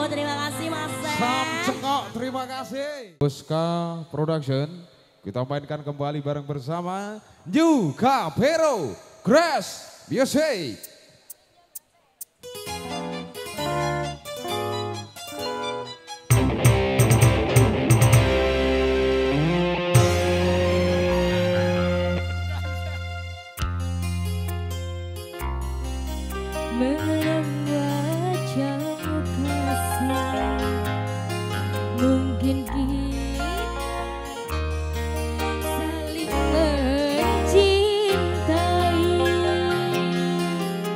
terima kasih Mas. Sam Cengkok, terima kasih. Buska Production, kita mainkan kembali bareng bersama New Capero Grass Music. Mungkin kita saling mencintai.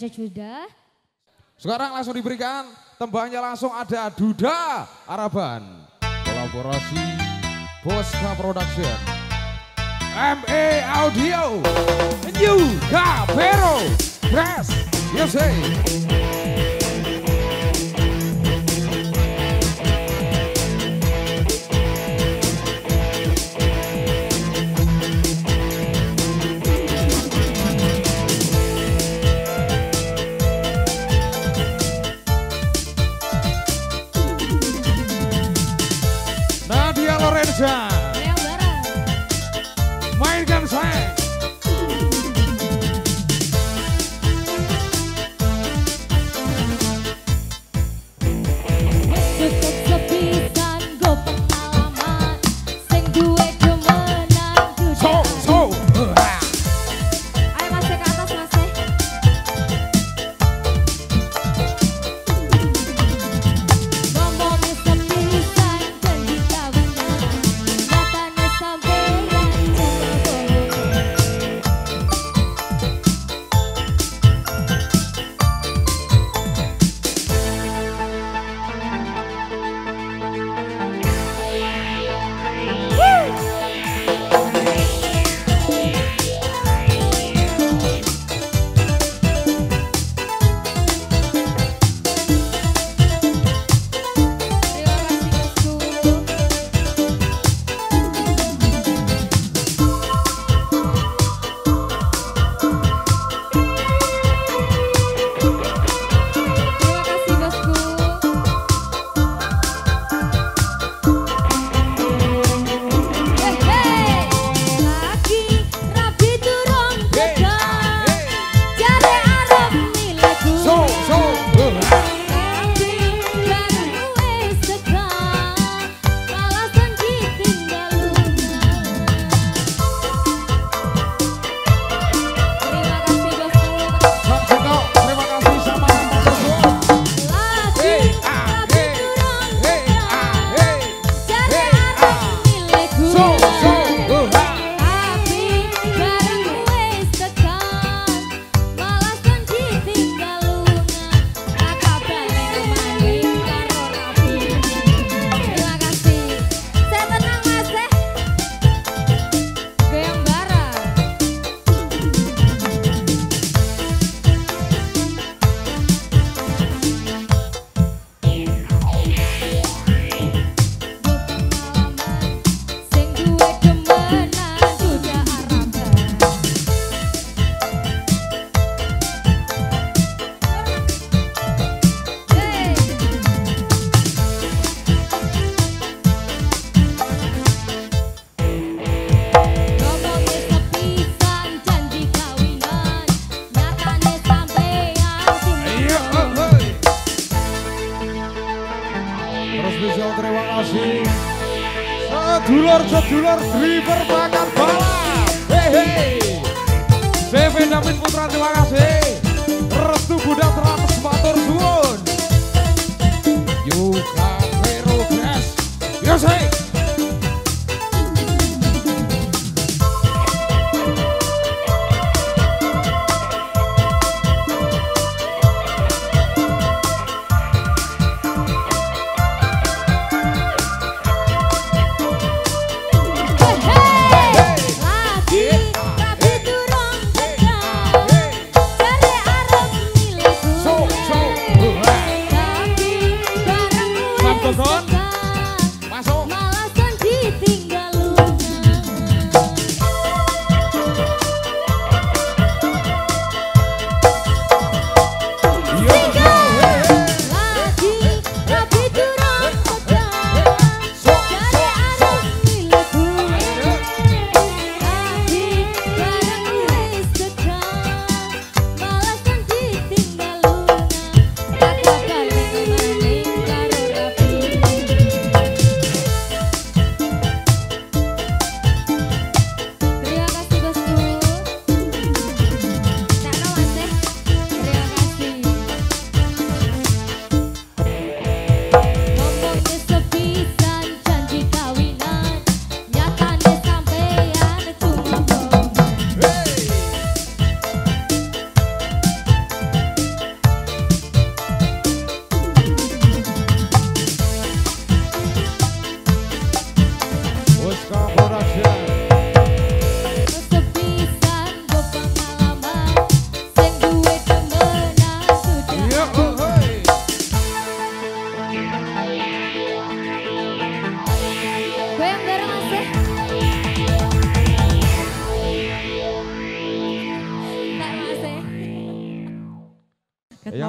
Ada Juda. Sekarang langsung diberikan tembangnya, langsung ada Duda Araban. Kolaborasi Bosca Production. M E Audio. Juga Pero. Press. Music. Nadia Lorenza, Yang Barat. mainkan saya. Cukup sepisan go pengalaman sing duwe demenan So, Duda. so. Ayo Mas ke atas Mas. Ngomongnya sepisan janji kawinan, nyatanya sampeyan cuma bohong. Terima kasih bosku. Terima kasih bosku. Hey, hey. Lagi rapi turun tegang, jare arep milikku. So, so. Tapi bareng wis tegang, malah janji tinggal lunas. Terima kasih bosku. Samseko, terima kasih sama sama tersebut. Lagi rapi turun tegang, jare Hey, ah. arep milikku. So, so. Tapi bareng wis tekan, malah janji tinggal lunas. Kakak balik maning karo rapi. Terima kasih. Saya tenang Mas eh. Goyang bara. Pengalaman sing duwe demenan Duda Araban. Hey. Ngomongnya sepisan janji kawinan, nyatane sampeyan Iya, cuma hey. Terus spesial terima kasih sedulur-sedulur driver bakar balap. Hei, hei. C V Damin Putra terima kasih. Restu Budak teratas matur suwun. Juga Progress. Music. Lagi rapi turun tegang, jare arep milikku. So,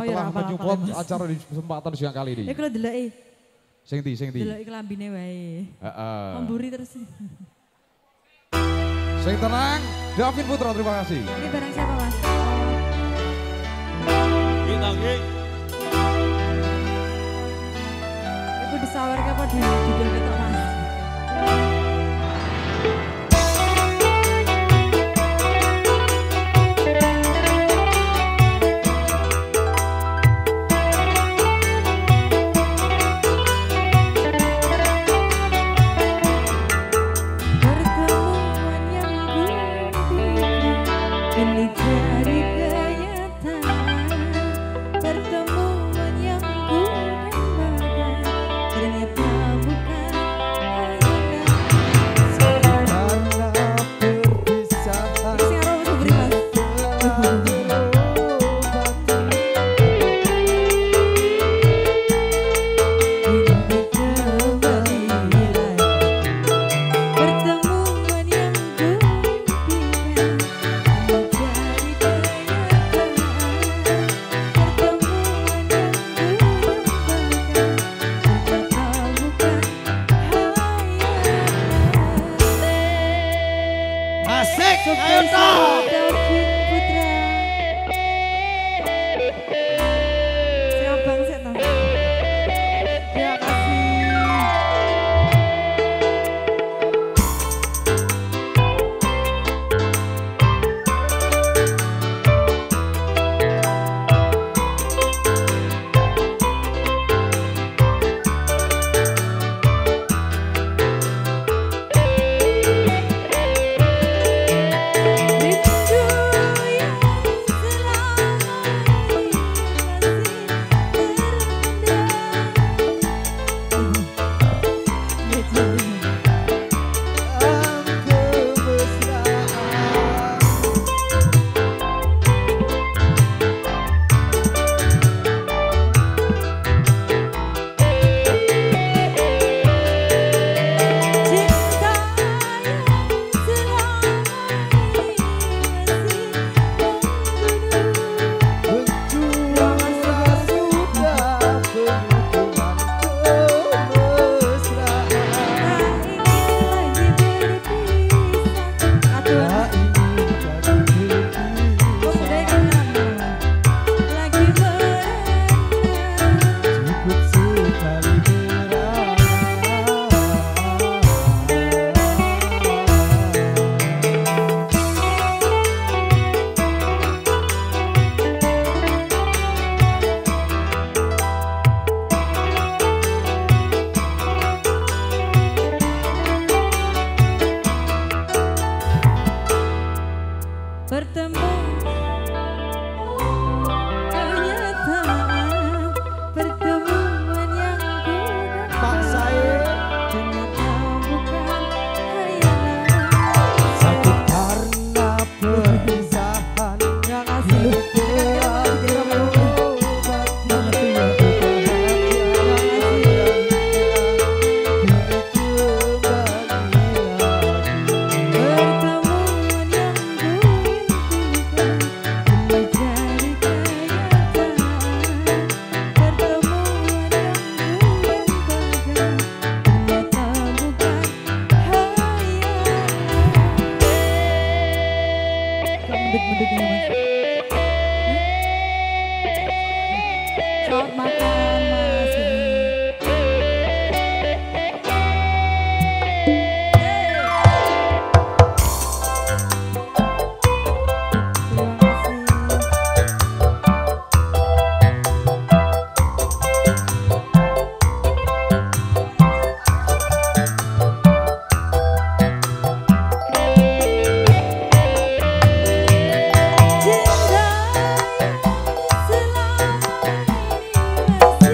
ya telah rapal-rapal, menyupport Mas. acara di kesempatan siang kali ini. Ya kalau deloki, Sing ndi, sing ndi. deloki kelambine wae. Heeh. Memburi terus. Sing tenang, Davin Putra, terima kasih. Ini barang siapa Mas? Bintang G. Iku disawer ke apa di judul kita Mas? Asik, ayo toh. Siapa sih toh? Terima kasih. Bertemu kenyataan pertemuan yang kuda Pak Said ternyata bukan hayalan. sakit karena perpisahan Terima kasih. Mendut-mendut ini Mas. Selamat makan Mas. Terima kasih. Cinta yang selama ini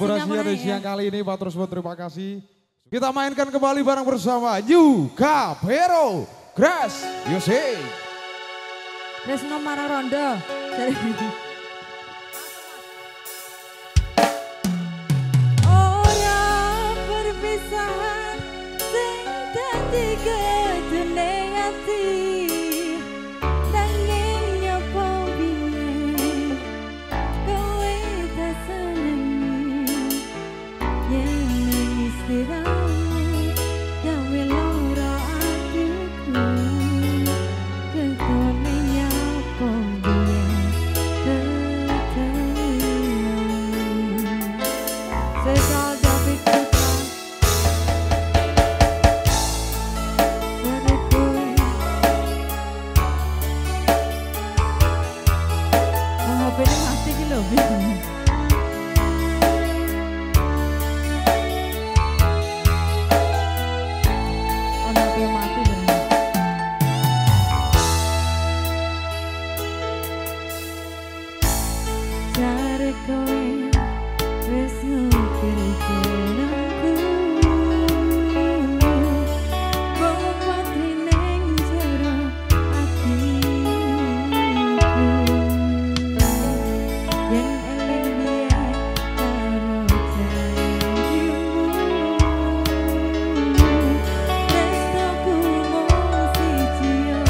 kolaborasi Sinyal di mana siang ya? kali ini, Pak Terus terima kasih. Kita mainkan kembali bareng bersama Yuga Pero Grass Music. Resno Mararondo. Orang perpisahan sing dadi gedene ati. Nanging nyapa piye kowe tak senengi. Yen istirahat gawe lara atiku. Ketone nyapa piye Sesal David Putra Berikut Oh, H P-nya mati ki lho, bingung. Oh, H P mati bener. Cari kowe wis ngukir jenengku bawa patri neng jero atiku yang eling biar karo janjimu restoku mau siji yo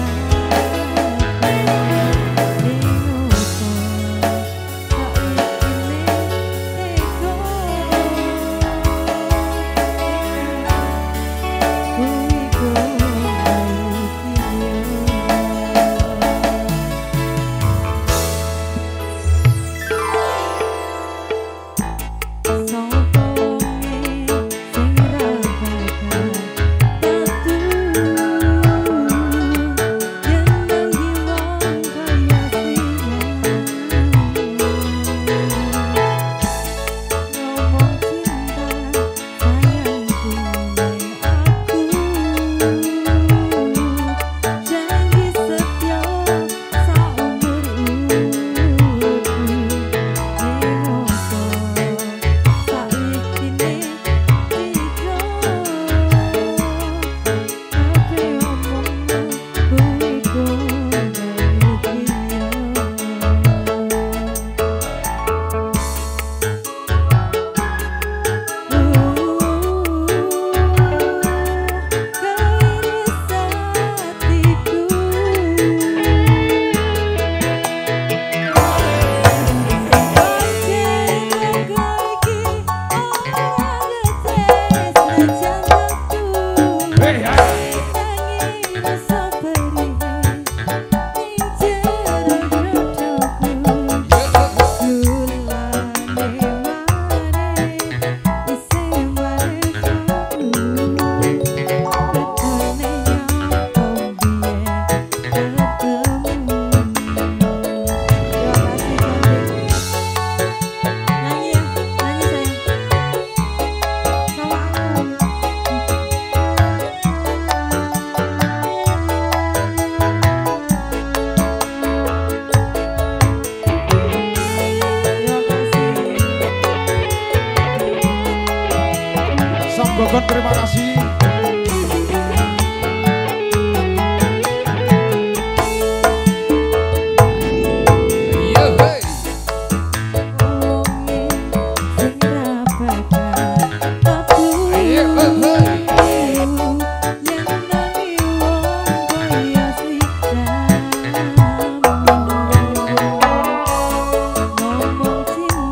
Gogon terima kasih.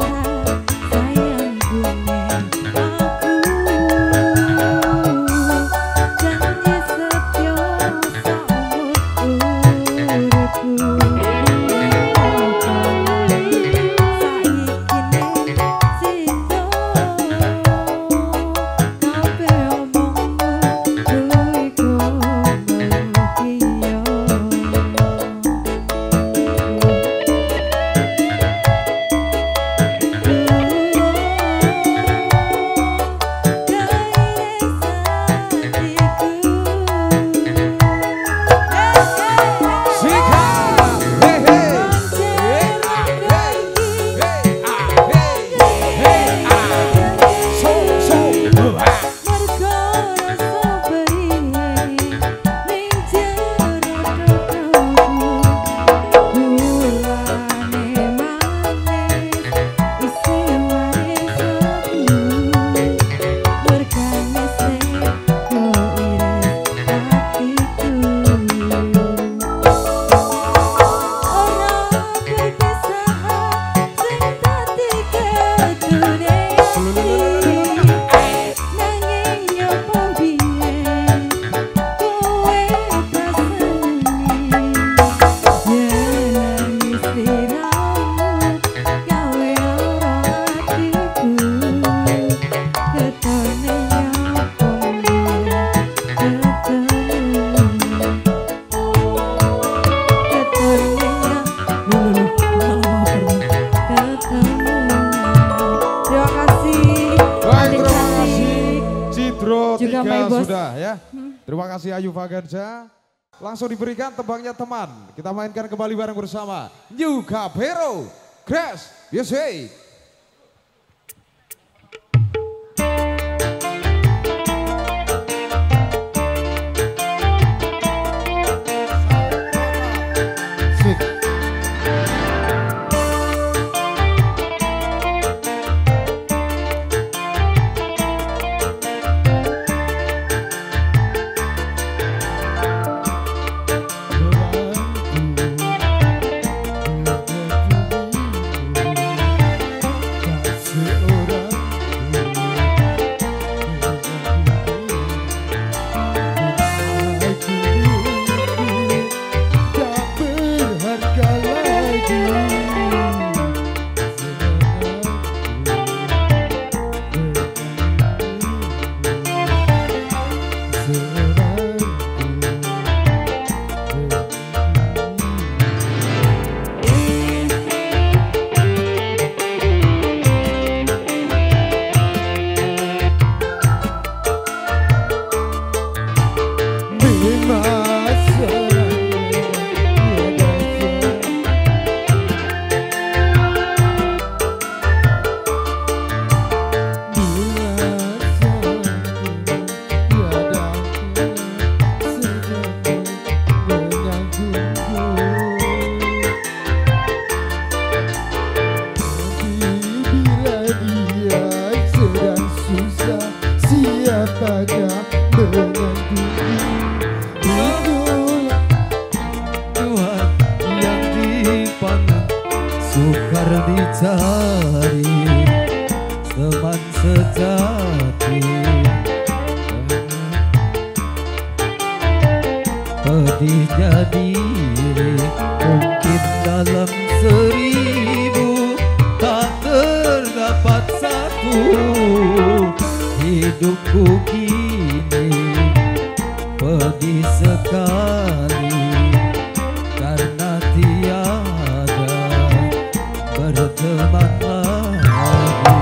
Aku kasih. Baik, Adik terima cantik. kasih. Cidro Juga tiga My Boss. sudah ya. Terima kasih Ayu Faganza. Langsung diberikan tebangnya teman. Kita mainkan kembali bareng bersama New Capero Grass Music. Sukar dicari teman sejati, pedihnya diri mungkin dalam seribu tak terdapat satu. Hidupku kini pedih sekali karena tiada berteman lagi.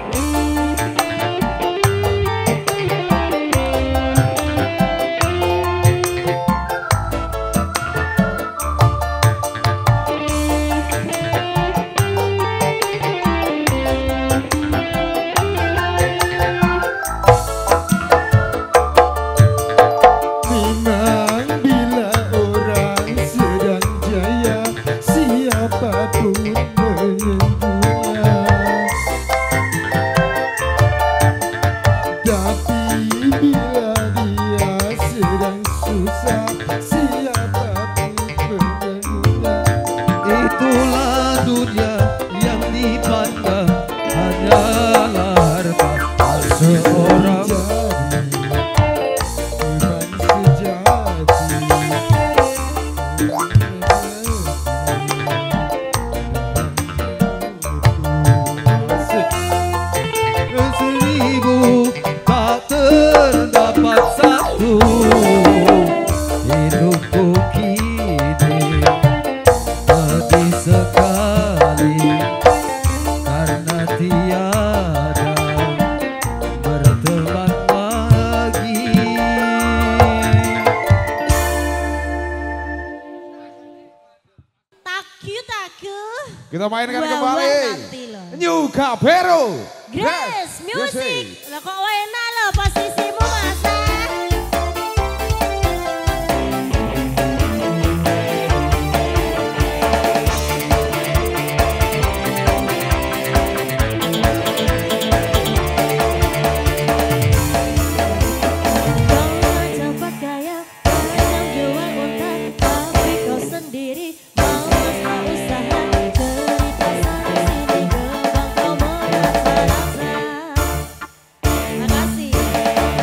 Memang bila orang sedang jaya, siapapun menyentuhnya. Tapi bila dia sedang susah, siapapun menyentuhnya. Itulah dunia yang dipandang hanyalah harta seorang. Seribu tak terdapat satu. Hidupku kini pedih sekali karena tiada berteman lagi. Taku taku. Kita mainkan Wah, kembali wah, nanti loh. New Capero Grass Music. Lah kok enak loh posisimu masa. Makasih.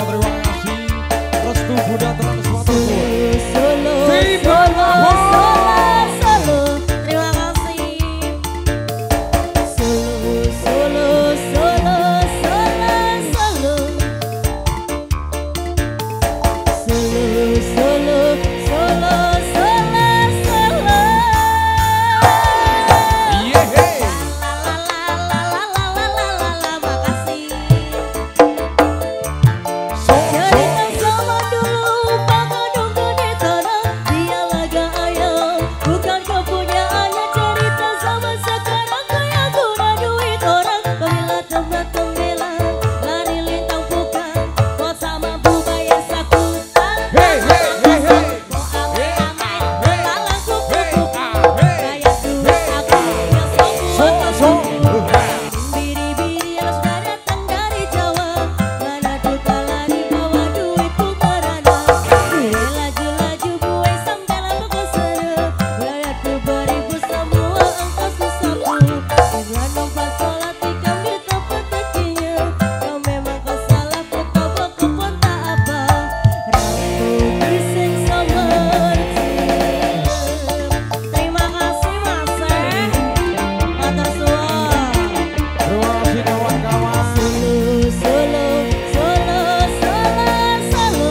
terima kasih. Restu Bunda Transwater. Solo, Tiba solo, Mahal. solo, terima kasih. Solo, solo, solo, solo, solo, solo, solo, solo, solo. Iya, hey. La la la la la la la la la, makasih. So, so. Cerita zaman dulu, pakai dongeng di tanah, dia laga ayam, bukan kepunyaannya. Cerita zaman sekarang, kayak guna duit orang. Bila tempat tembelan, lari lintang bukan, kau sama bu bayar sakutan. Hey, hey, hey, hey. Mau amai-amai, Hey, lalang hey, kupu-kupu, ah, hey. kayak duit aku yang So, semua so. biri-biri yang sudah datang dari Jawa, mana duta lari bawa duitku merana. Gue laju-laju gue sampai lama ke sana, beratku beribu semua ongkos usahaku. Dengan nomor sholat tikam di tempat kakinya, kau memang kau salah, kau tahu kepon tak apa. Rambut bising semerti. Terima kasih Mas eh. Matur suwun. Terima kasih kawan-kawan. Solo, solo, solo, solo, solo.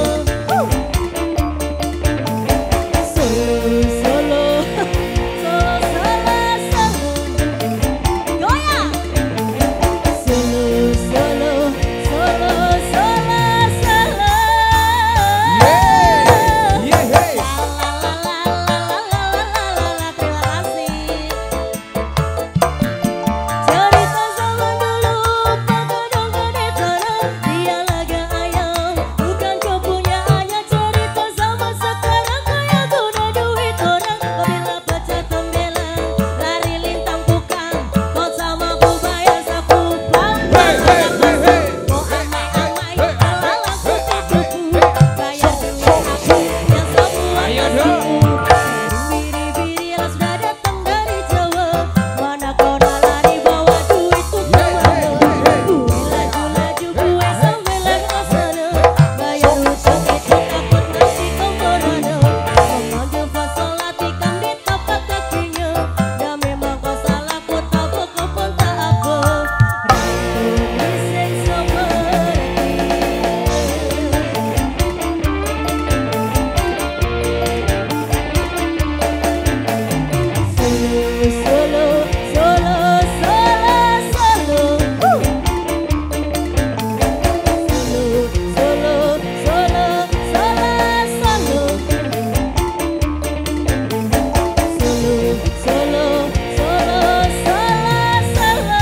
Solo, solo, solo, solo, solo. Goyang. Solo, solo, solo, solo, solo. Yeah, yeah, hey. La la la la la la la la la, terima kasih. Cerita zaman dulu, pakai dongeng di tanah, dia laga ayam, bukan kepunyaannya. Cerita zaman sekarang, kayak guna duit orang. Bila pecah tembelan, lari lintang bukan, kau sama ku bayar sakupang. Hey, hey, hey, hey. Mau amai-amai, lalang kupu-kupu, bayar duit aku yang semua Ayo kasihku. dong. Biri-biri yang sudah datang dari Jawa, mana kau nak lari bawa duitku kemana? Gue laju-laju gue sampai lagi ke sana, bayar hutang itu takut nanti kau merana. Memanggil sholat tikam di tapak kakinya, dah memang kau salah, kau tahu kau pun tak apa. Rambut bising semerti. Solo, solo, solo, solo. Solo, solo, solo, solo, solo. Solo, solo, solo, solo,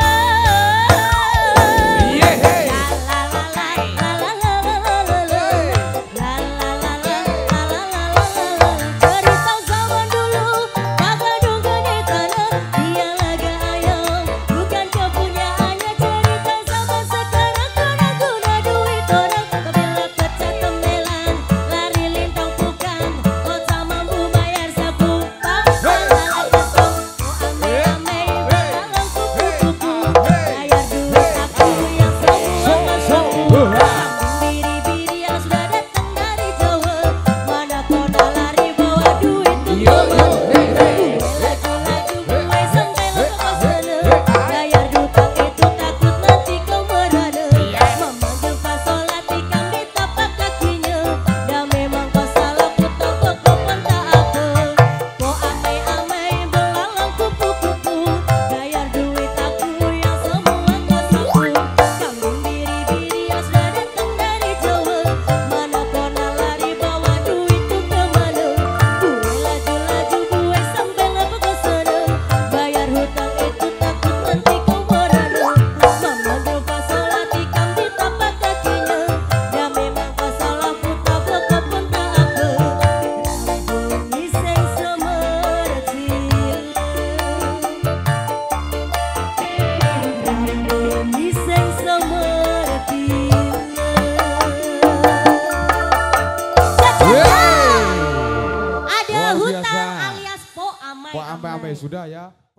solo. Yeah, hey. La la la la la la la la la la. La la la la la la la la la. Cerita zaman dulu, pakai dongeng di tanah, dia laga ayam, bukan kepunyaannya. Cerita zaman sekarang, guna guna duit orang. Bila pecah tembelan, lari lintang bukan, kau sama bu bayar sakupang. Salah kesong, mau amai-amai, lalang kupu-kupu, bayar duit aku yang semua kasihku. Biri-biri yang sudah datang dari Jawa, mana kau nak lari bawa duitku Yo, yo, kemana? hey, hey. Gue laju-laju gue sampai lama ke sana, bayar hutang itu takut nanti kau merana. Memanggil sholat tikam di tapak kakinya, dah memang kau salah, ku tahu kau pun tak apa. Kau amai-amai belalang kupu-kupu, bayar duit aku yang semua kasihku. Kambing biri-biri yang sudah datang dari Jawa, mana kau nak lari bawa duitku kemana? Gue laju-laju gue sampai lama ke sana, bayar hutang itu takut nanti kau merana. Memanggil sholat tikam di tapak kakinya, dah memang kau salah, ku tahu kau pun tak apa. Rambut bising semerti. Rambut bising semerti. Hey. Ada Luar hutang biasa. alias po amai. Kok ampe-ampe sudah ya?